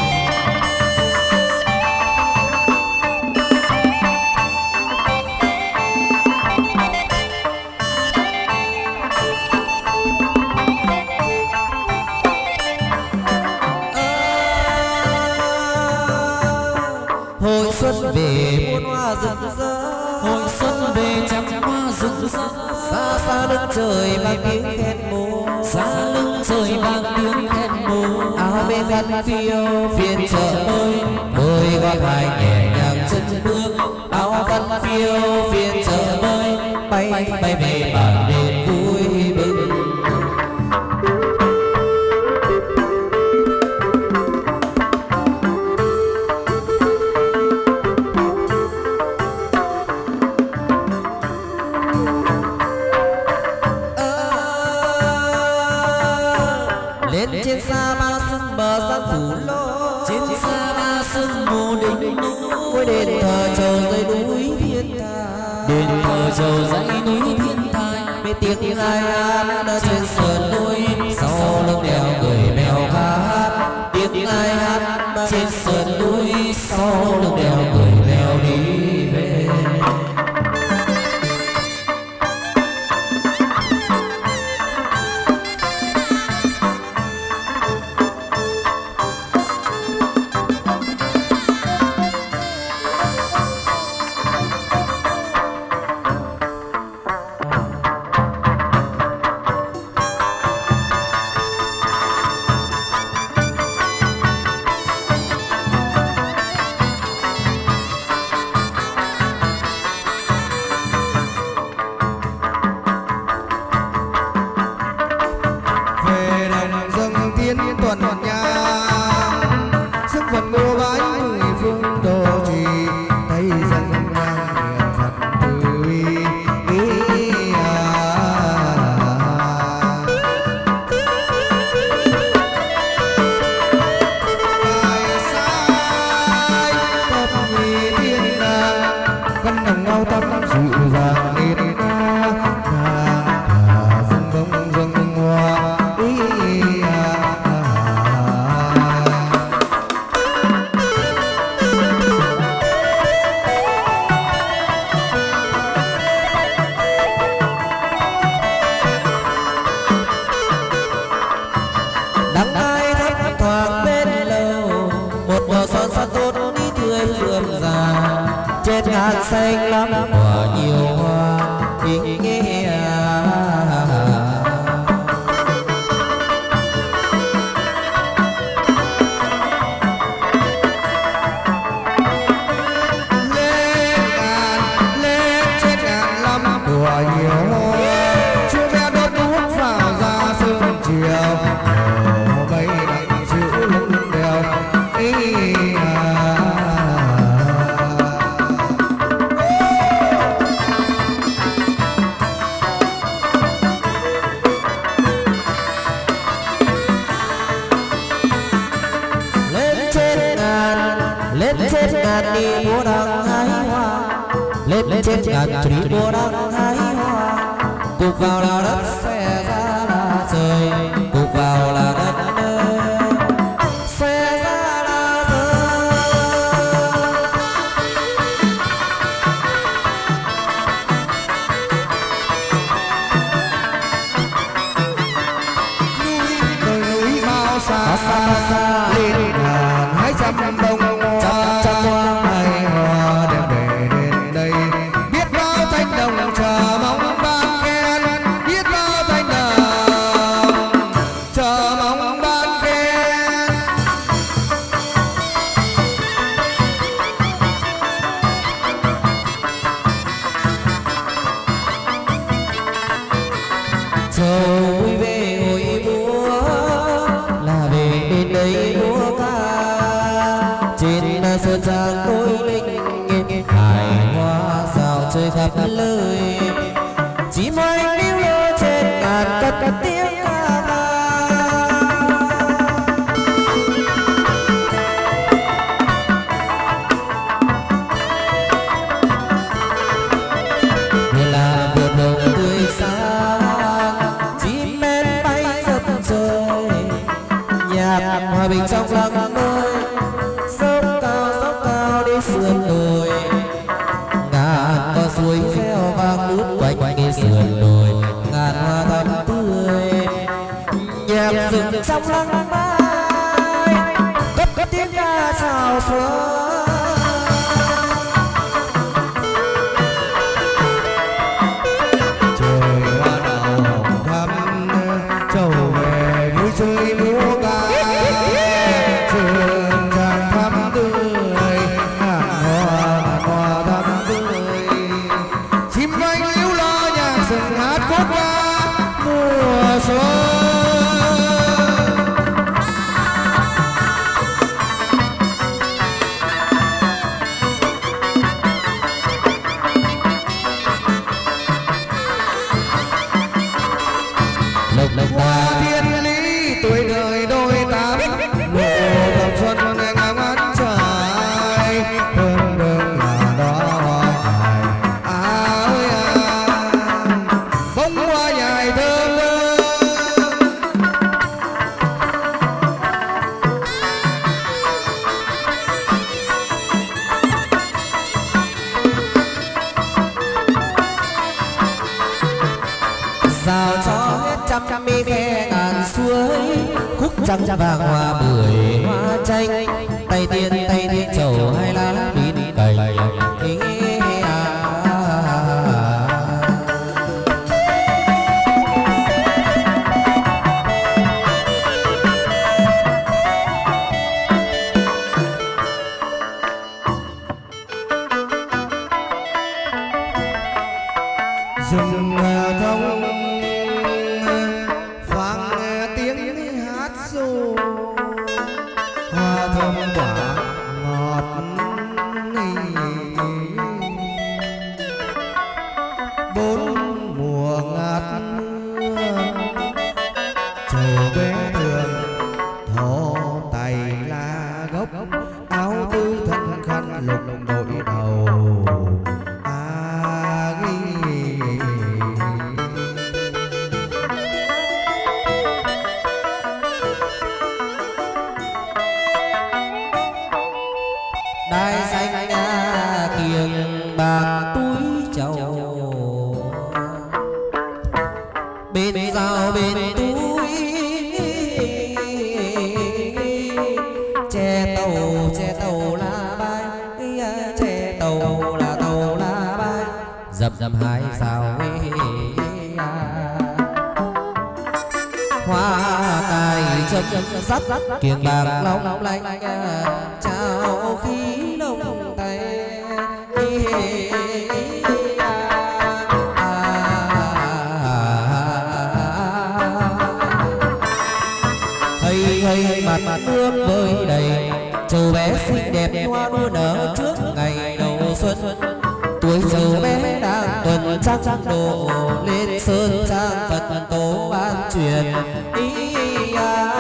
[SPEAKER 1] Hồi xuân về muôn hoa rực rỡ, hồi xuân về trăm hoa rực rỡ, xa xa lưng trời vang tiếng khen mô, xa lưng trời vang tiếng khen mô, áo bên khăn phiêu phiên chợ bơi, bơi qua vai nhẹ nhàng chân bước, áo khăn phiêu phiên chợ bơi, bay bay về bản đền vui bừng. Lên trên xa ba sông bờ giang phủ lô, trên xa ba sông mù đỉnh núi, ngôi đền thờ trầu dưới núi thiên thà. đền thờ trầu dãy núi thiên thai, với tiếng ai hát đã trên sườn núi, sau lưng đèo người mèo hát. Tiếng ai hát trên sườn núi, sau lưng đèo người mèo đi về. Xanh lắm hoa nhiều hoa ý nghĩa.
[SPEAKER 2] Lên ngàn lên trên ngàn lắm của nhiều hoa, chưa bé đốt đuốc vào ra sương chiều, hồ bay lạnh chịu lưng đèo ý.
[SPEAKER 1] Ngàn đi múa đăng hái hoa, lên lên trên ngàn đi múa đăng hái hoa. Cục vào là đất xòe ra là trời, cục vào là đất xòe ra là trời.
[SPEAKER 2] Núi đồi núi bao xa xa xa, lên ngàn hai trăm đồng.
[SPEAKER 1] Lời chỉ mong níu lơ trên ngàn cất tiếng ca vang. Như là vườn đồng tươi sáng, chim én bay dập trời, nhạc hòa bình trong lặng mơ, sốc cao sốc cao đi sườn đồi. Ngàn con suối reo vang nước quanh quanh cái sườn đồi, ngàn hoa thắm tươi, nhạc rừng trong lăng mai, cất cất tiếng ca chào xuân.
[SPEAKER 2] Trời hoa đào hồng thắm, trầu về vui chơi múa ca, sườn tràng thắm tươi, ngàn hoa ngàn hoa thắm tươi. Chim cánh líu lo nhạc rừng hát khúc ca mùa xuân.
[SPEAKER 1] trăm mi khe ngàn suối, khúc trắng vàng hoa bưởi hoa chanh, tay tiên tay tiên trầu hai lá pin cành.
[SPEAKER 2] rừng thông vang tiếng hát ru, hoa thơm quả ngọt bốn mùa ngát mưa, trầu bé thường thọ tay lá gốc, áo tư thân khăn lục đội đầu.
[SPEAKER 1] Đai xanh kiềng bạc túi trầu, bên rào bên túi che tàu che tàu lá bay, che tàu là tàu lá bay, dập dập hai sao hoa cài chấm sắt kiềng bạc long lanh trao khí lồng tay. Hay hay mặt nước vơi đầy, trầu bé xinh đẹp hoa đua nở trước ngày đầu xuân. Tuổi trầu bé đang tuần trăng độ lên sơn trang Phật tổ ban truyền. Ý à,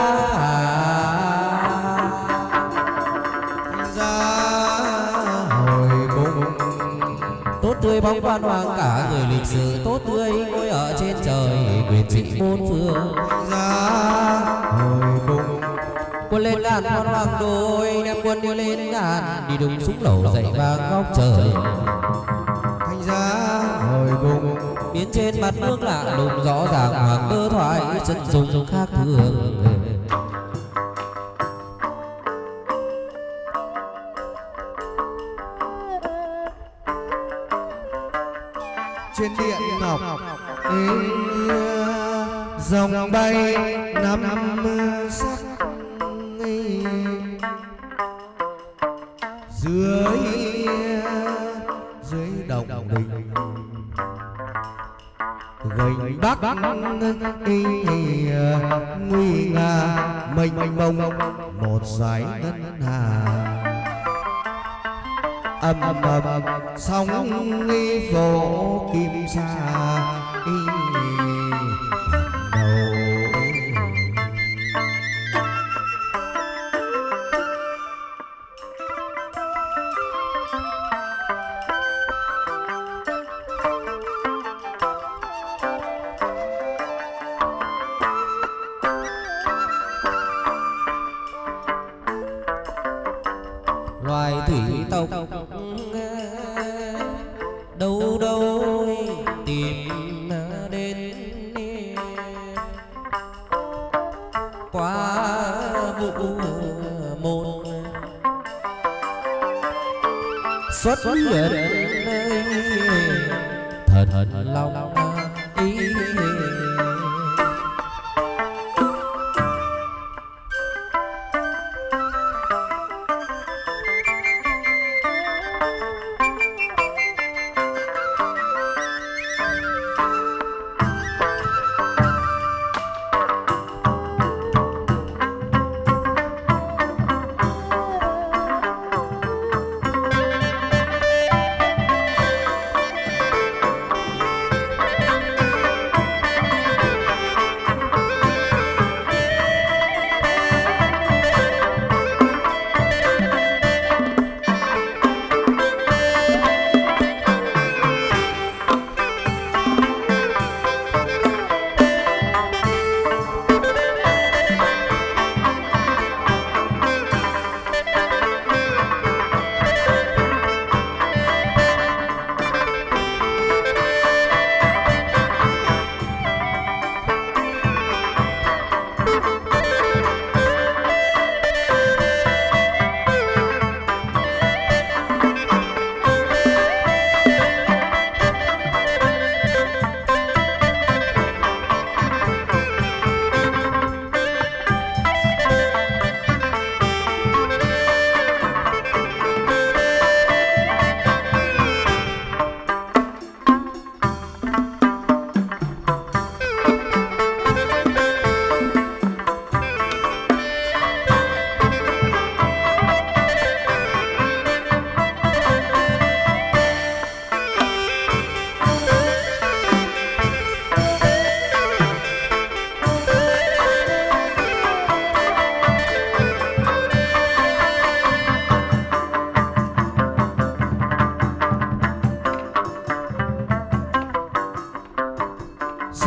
[SPEAKER 1] tốt tươi bóng quan hoàng cả người lịch sử, tốt tươi ngôi ở trên trời quyền trị bốn phương.
[SPEAKER 2] Ra hồi cùng
[SPEAKER 1] Quân lên đàn quan hoàng đôi, đem quân đi lên đàn, đi đúng súng lẩu dậy vang góc trời.
[SPEAKER 2] thành ra hồi cùng
[SPEAKER 1] Biến trên mặt nước lạ lùng rõ ràng hoàng tơ thoại chân dung khác thường.
[SPEAKER 2] trên điện ngọc dòng bay năm sắc dưới dưới đồng đình gành bắc nguy nga mênh mông một dải ngân hà âm ầm sóng nghi phố kim sa đầu.
[SPEAKER 1] Loài thủy tộc đâu đâu tìm đến, qua vũ môn xuất hiện thần thần long ý.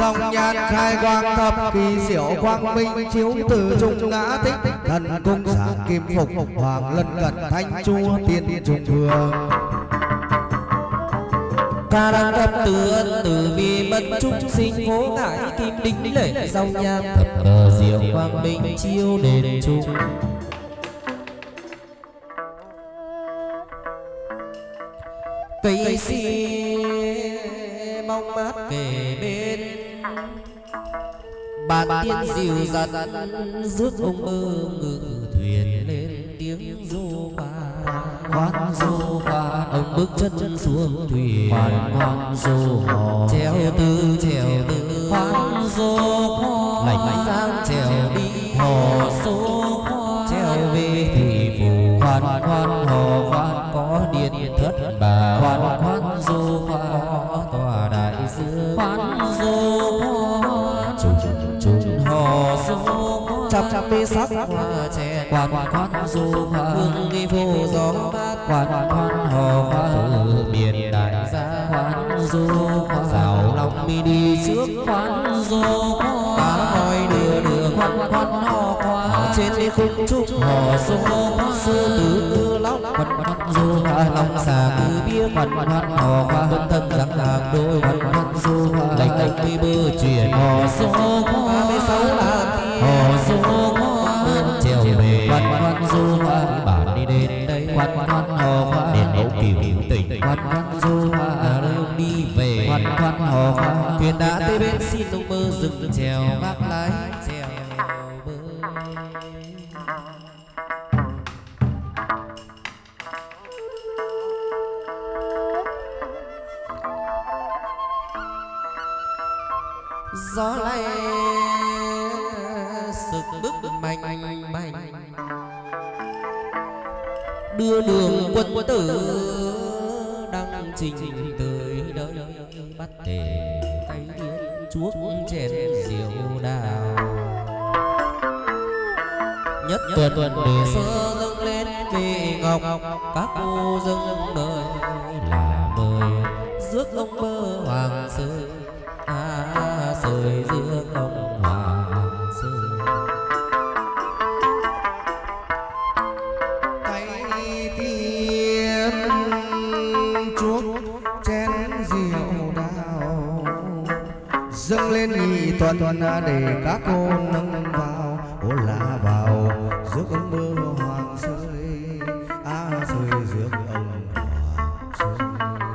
[SPEAKER 2] dòng nhàn khai quang thập kỳ diệu quang minh chiếu từ trung ngã tích thần cung sáng kim phục hoàng lân cận thanh chúa tiên trung vương.
[SPEAKER 1] Ca đang thập từ ân từ vì bất chúng sinh phố ngại kim đính lễ dòng nhang thập cờ diệu quang minh chiếu đền trung. Cây si mong mát kề bên bàn tiên dịu dặt rước ông mơ ngự thuyền lên tiếng ru ba khoan ru ba. Ông bước chân xuống thuyền khoan ru hò treo tư treo tư khoan ru lạnh giang treo đi hò số treo về thì phù khoan khoan hò khoan có điện thất bà khoan khoan ru khoan tòa đại dương khoan ru trùng trùng hò ru chắp chắp bê sắc hoa chè quan quan du hoa hương nghi vô gió mát quan quan hò hoa từ biển đại gia quan du hoa rào lòng mi đi trước quan du hoa cá voi đưa đường quan quan hò hoa trên đi khúc trúc hò du hoa sư tử tư lóc quan quan du hoa lòng xà cứ bia quan quan hò hoa thân thân răng hàng đôi quan quan du hoa lạnh lạnh mi bơ chuyển hò du hoa với sáu là hò du hoa treo về quan quan du hoa bản đi đến đây quan quan hò hoa đèn mẫu kiểu tình quan quan du hoa nơi ông đi về quan quan hò hoa thuyền đã tới bên xin ông mơ dừng chèo bác lái chèo bơi. Gió lay sực bức mạnh mạnh đưa đường quân tử đang trình tới đây bắt thể tay điên chuốc chén rượu đào nhất tuần tuần để sơ dâng lên vị ngọc các cô dâng mời là mời rước ông mơ hoàng sư à sơi rước ông hoàng sư.
[SPEAKER 2] Tay tiên chuốc chén rượu đào dâng lên nhị tuần để các cô nâng vào ô là vào rước ông mơ hoàng sơi à sơi rước ông hoàng sơi.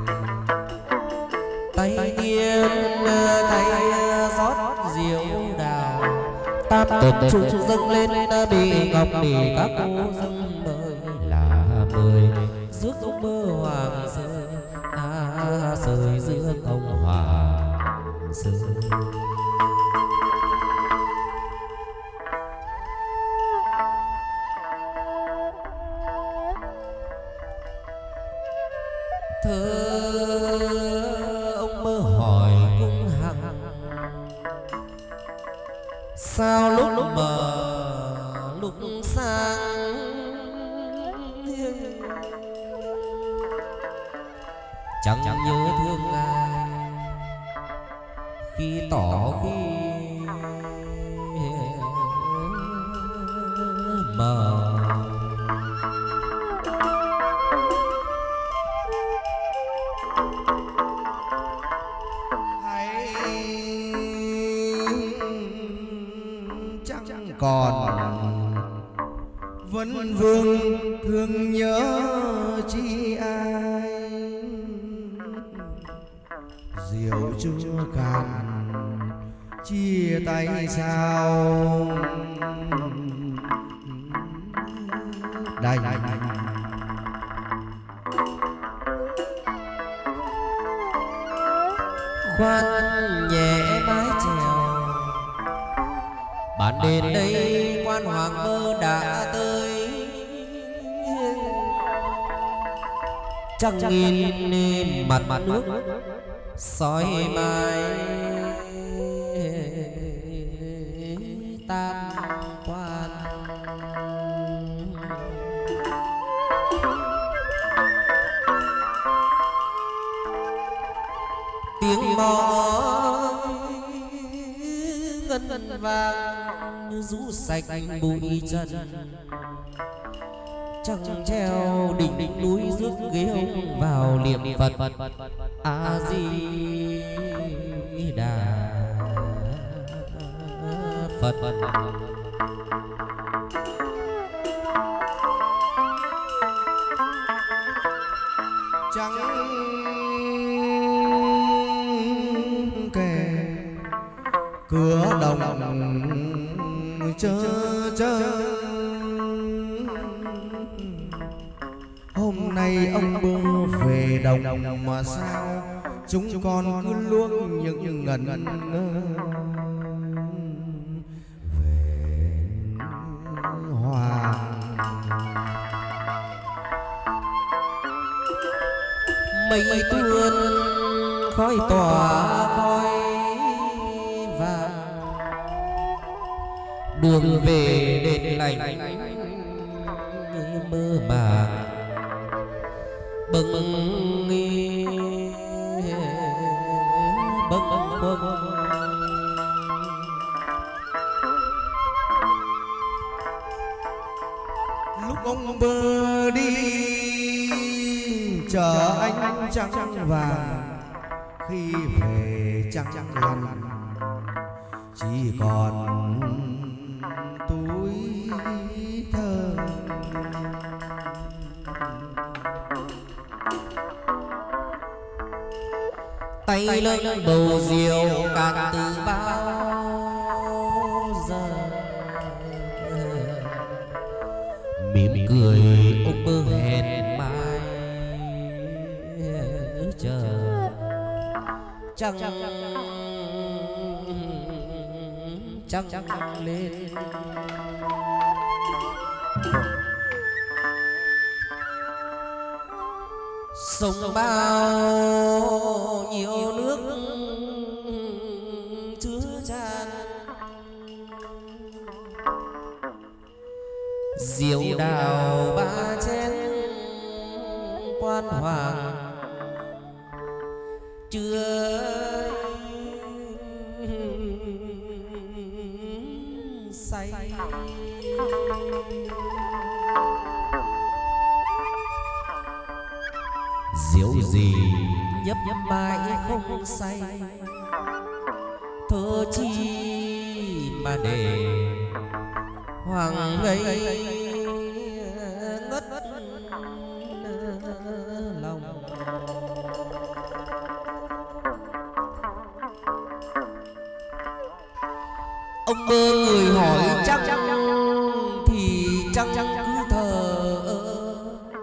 [SPEAKER 1] Tay tiên tay rót rượu đào tam tột chúng dâng lên bị ngọc để các cô dâng mời là mời rước ông mơ hoàng sơi à sơi rước ông hoàng sơi. Thơ ông mơ hỏi cung hằng sao lúc mờ lúc sáng chẳng nhớ thương ai khi tỏ khi mờ.
[SPEAKER 2] Còn vẫn vương thương nhớ chi ai rượu chưa cạn chia tay sao đành
[SPEAKER 1] khoan nhẹ mái chèo bạn đến đây quan hoàng mơ đã tới chẳng nhìn mặt mặt nước soi mai tam quan. Tiếng mõ ngân vàng như rũ sạch bụi trần, trăng treo đỉnh núi rước ghế vào niệm Phật A Di Đà Phật.
[SPEAKER 2] Trắng kề cửa đồng chơ chơ, hôm nay ông Bơ về đồng mà sao chúng con cứ luống những ngẩn ngơ về hoàng.
[SPEAKER 1] Mây tuôn khói tỏa khói vàng, đường về đền lành mơ màng bâng bâng bâng.
[SPEAKER 2] Lúc ông Bơ đi chờ anh trăng vàng, khi về trăng lăn chỉ còn túi thơ.
[SPEAKER 1] Tay lưng bầu rượu cạn từ bao giờ, mỉm cười ông Bơ hẹn mai chờ trăng trăng trăng lên. Sông bao nhiều nước chứa chan, rượu đào ba chén quan hoàng chưa say. Rượu gì nhấp nhấp mãi không say, thơ chi mà để hoàng ngây ngất lòng. Ông Bơ người hỏi chắc thì chắc cứ thờ ơ,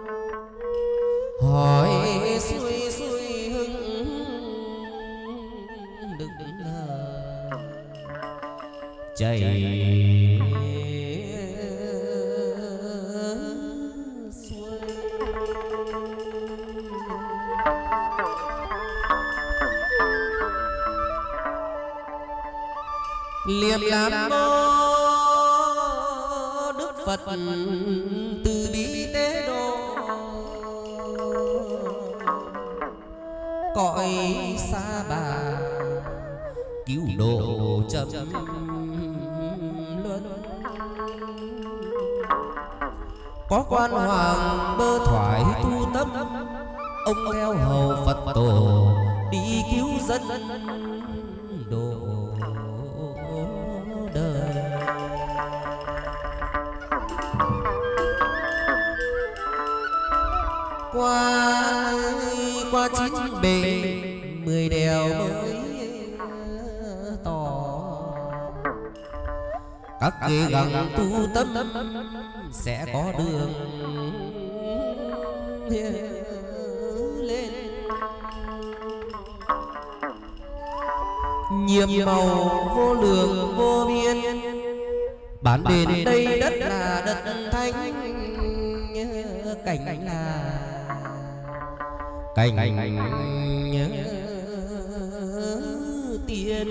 [SPEAKER 1] hỏi xuôi xuôi hưng đừng ngờ chảy xuôi. Liềm làm mô Đức Phật từ bi tế độ, cõi xa bà cứu độ chấm luân. Có quan hoàng Bơ thoại tu tâm, ông theo hầu Phật tổ đi cứu dân độ đời. Qua qua chín bề mười đèo mới tỏ, các ghế gắng tu tâm sẽ có đường lên. Nhiệm màu vô lượng vô biên, bán đền đây đất là đất thánh, cảnh là cảnh tiên.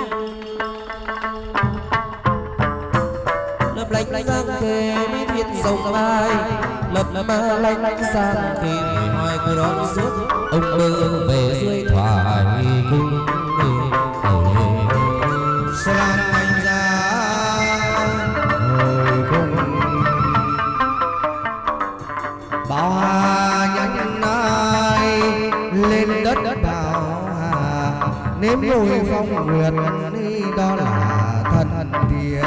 [SPEAKER 1] Lập lạnh giang kề mấy thiên rồng ai, lập ma lạnh giang kề mười hai cô đón rước ông Bơ về dưới thoại cung.
[SPEAKER 2] Salam anh ra nếm mùi phong nguyệt đó là thân thiện.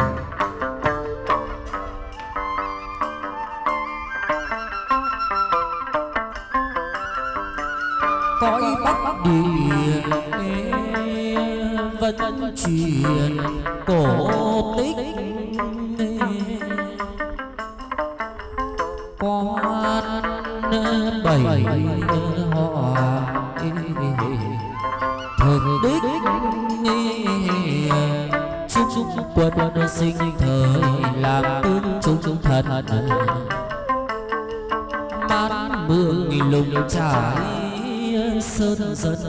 [SPEAKER 1] cõi bắc địa vẫn truyền cổ tích quan bảy họ thực đích chúc chúc quân sinh thời làm tướng trung thần mát mương lùng trải sơn dân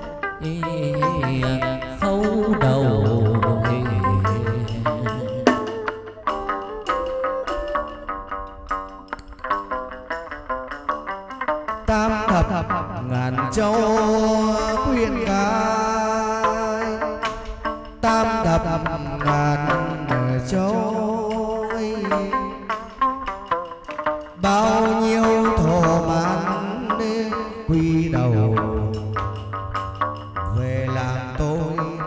[SPEAKER 1] khâu đầu
[SPEAKER 2] tam thập ngàn châu quyên cái tam thập ngàn châu bao nhiêu thổ mãn quy đầu về làm tôi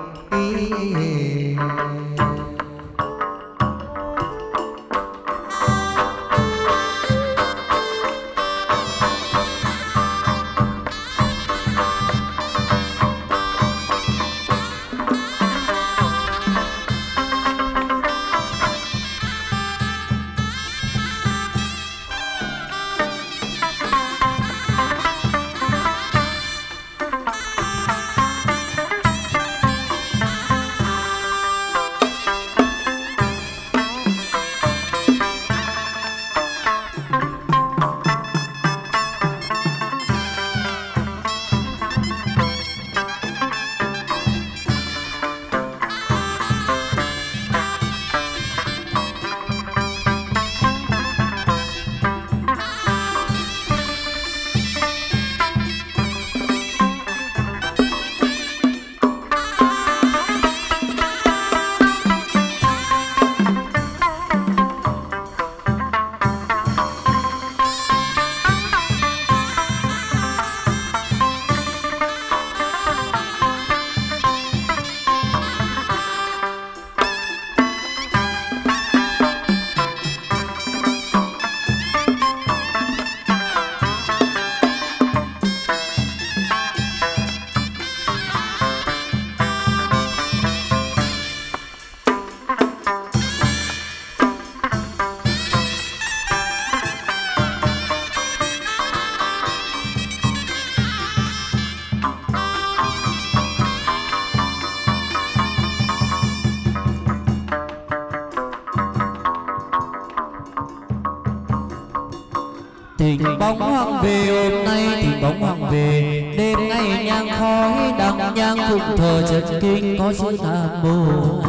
[SPEAKER 1] Tình bóng hoàng về hôm nay tình bóng hoàng về đêm ngày nhang khói đằng nhang phụng thờ chân kinh có chữ Nam Mô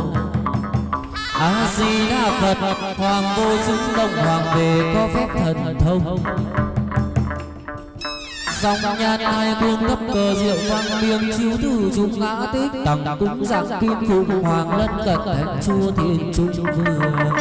[SPEAKER 1] A Di Đà Phật. Hoàng vô xứng đồng hoàng về có phép thần thông dòng nhàn hai vương cấp cờ diệu quang miếng chiếu từ trung ngã tích tầng cúng dạng kim phụng hoàng lân cận thánh chúa thiên trung vương.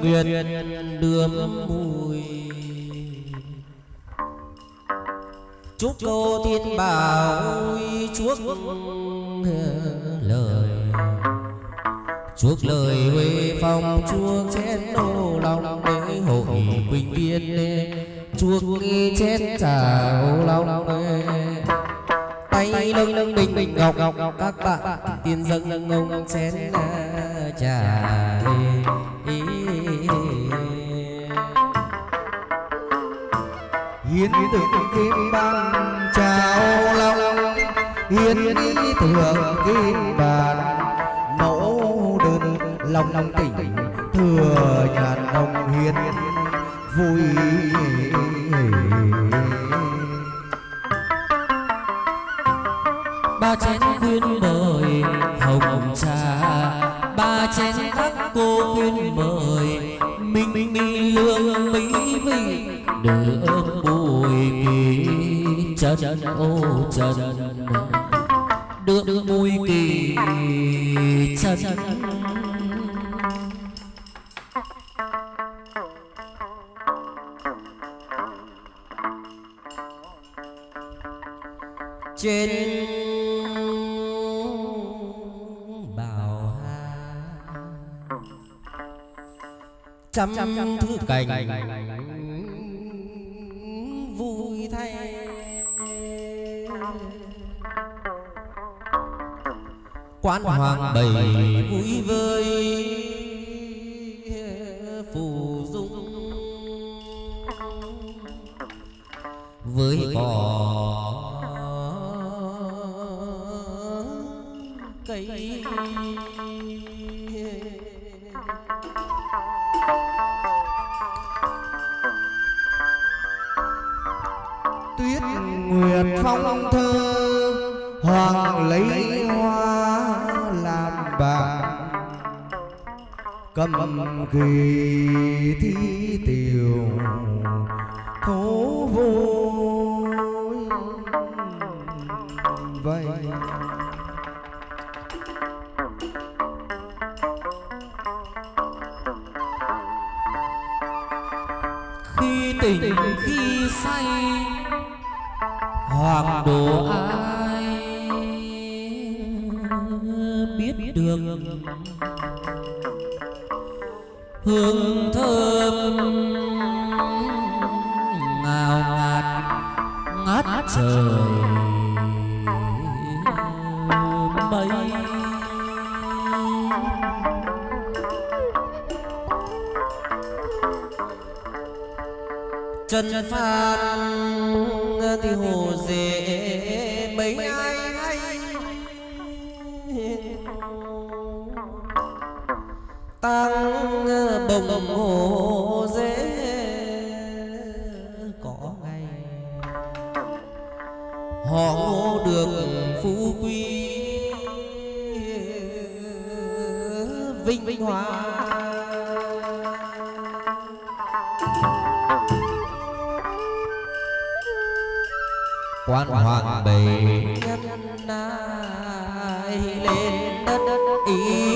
[SPEAKER 1] nguyệt đượm mùi. Chúc cô thiên bảo chuốc lời, chuốc lời huệ phong, chuốc chén ô long để hội quỳnh viên, chuốc chén trà ô long tay lưng bình bình ngọc ngọc các bạn tiên dâng ngông chén trà.
[SPEAKER 2] Hiến tượng kim ban chào long, hiến ý tượng kim bàn mẫu đơn lòng tỉnh thừa nhàn nồng hiến vui.
[SPEAKER 1] Ba chén khuyên mời hồng trà, ba chén các cô khuyên mời minh minh lương mỹ vị được bùi kỳ chân ô chân được bùi kỳ chân. Trên bào hà trăm thứ cảnh vui thay, quan hoàng bày vui vơi phù dung với cỏ cây.
[SPEAKER 2] Tuyết nguyệt phong thơ hoàng lấy hoa làm bạc, cầm kỳ thi tiều thố vui vậy.
[SPEAKER 1] Khi tỉnh khi say hoàng đồ ai biết được, hương thơm ngào ngạt ngát trời mây. Trần phan thì hồ dễ mấy ai hay, tăng bồng hồ dễ có ngày, họ ngô được phú quý vinh vinh hoa. Quan hoàng bày nhân ai lên đất ý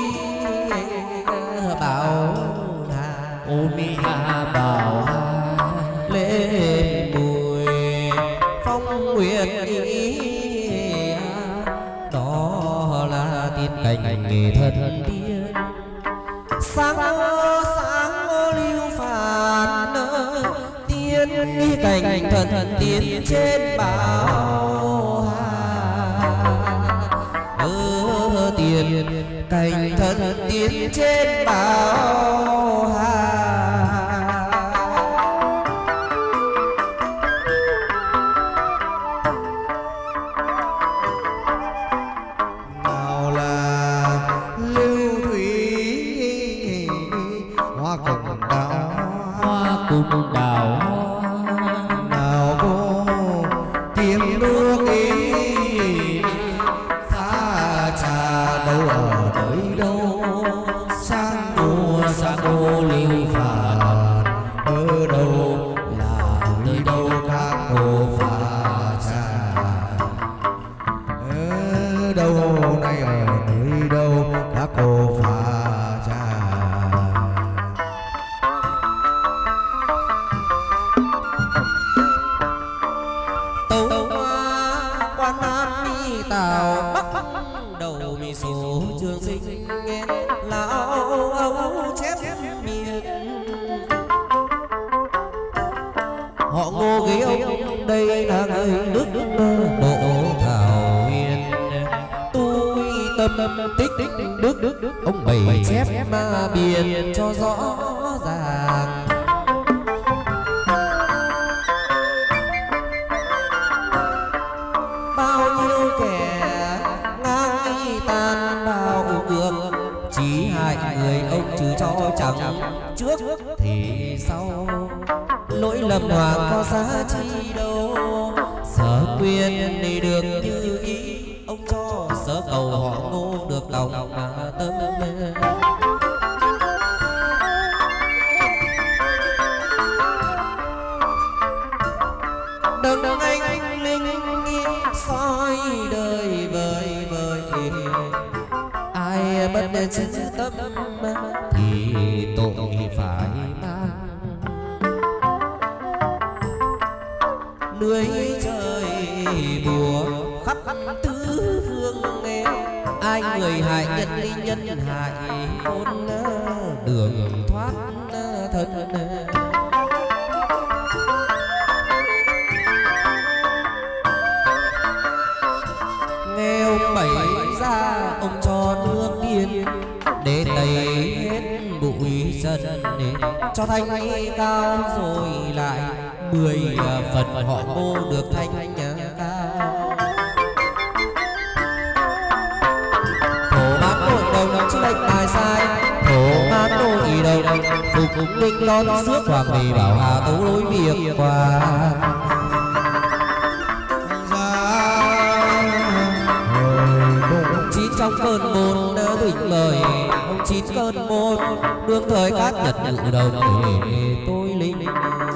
[SPEAKER 1] bảo hà, ô mi hà bảo hà lên bùi phong nguyệt ý. Đó là tiên cảnh nghệ thuật tiên sáng ô sáng ô lưu phản tiên cảnh thần tiên trên bảo hà. Ơ tiền cảnh thần tiên trên bảo hà.
[SPEAKER 2] Nào là lưu thủy hoa cùng đào,
[SPEAKER 1] Hoa cùng đào
[SPEAKER 2] nào cô tìm nước ý pha trà đâu ở nơi đâu, sang mùa sang cô lưu phạt ở đâu là nơi đâu các cô pha trà, ở đâu này ở nơi đâu các cô pha trà.
[SPEAKER 1] tào bắc đầu mi số trường sinh nghe lão âu chép miệng họ Ngô ghế ông đây là người nước độ thảo hiền tôi tâm tích đức ông bày chép mà biên cho rõ ràng bao nhiêu kẻ ngang tan bao ngược chỉ hại người ông chứ cho chẳng trước thì sau lỗi lầm hoàng có giá chi đâu sở quyền thì được như ý ông cho sở cầu họ Ngô được lòng tâm đừng anh linh soi đời vời vời ai bất chân tâm thì tội phải mang lưới trời bùa khắp tứ phương nghe ai người hại nhân ly nhân hại khôn đường thoát thân nghe ông bảy ra ông cho nước điên để tẩy hết bụi chân cho thanh cao rồi lại mười phần họ Ngô được thanh cao thổ bán nội đồng chứ lệnh bài sai thổ bán nội đồng phục linh đón rước hoàng vì bảo hà tấu lối việc qua chín trong cơn môn bình mời ông chín cơn môn đương thời các nhật ngự đồng để tôi linh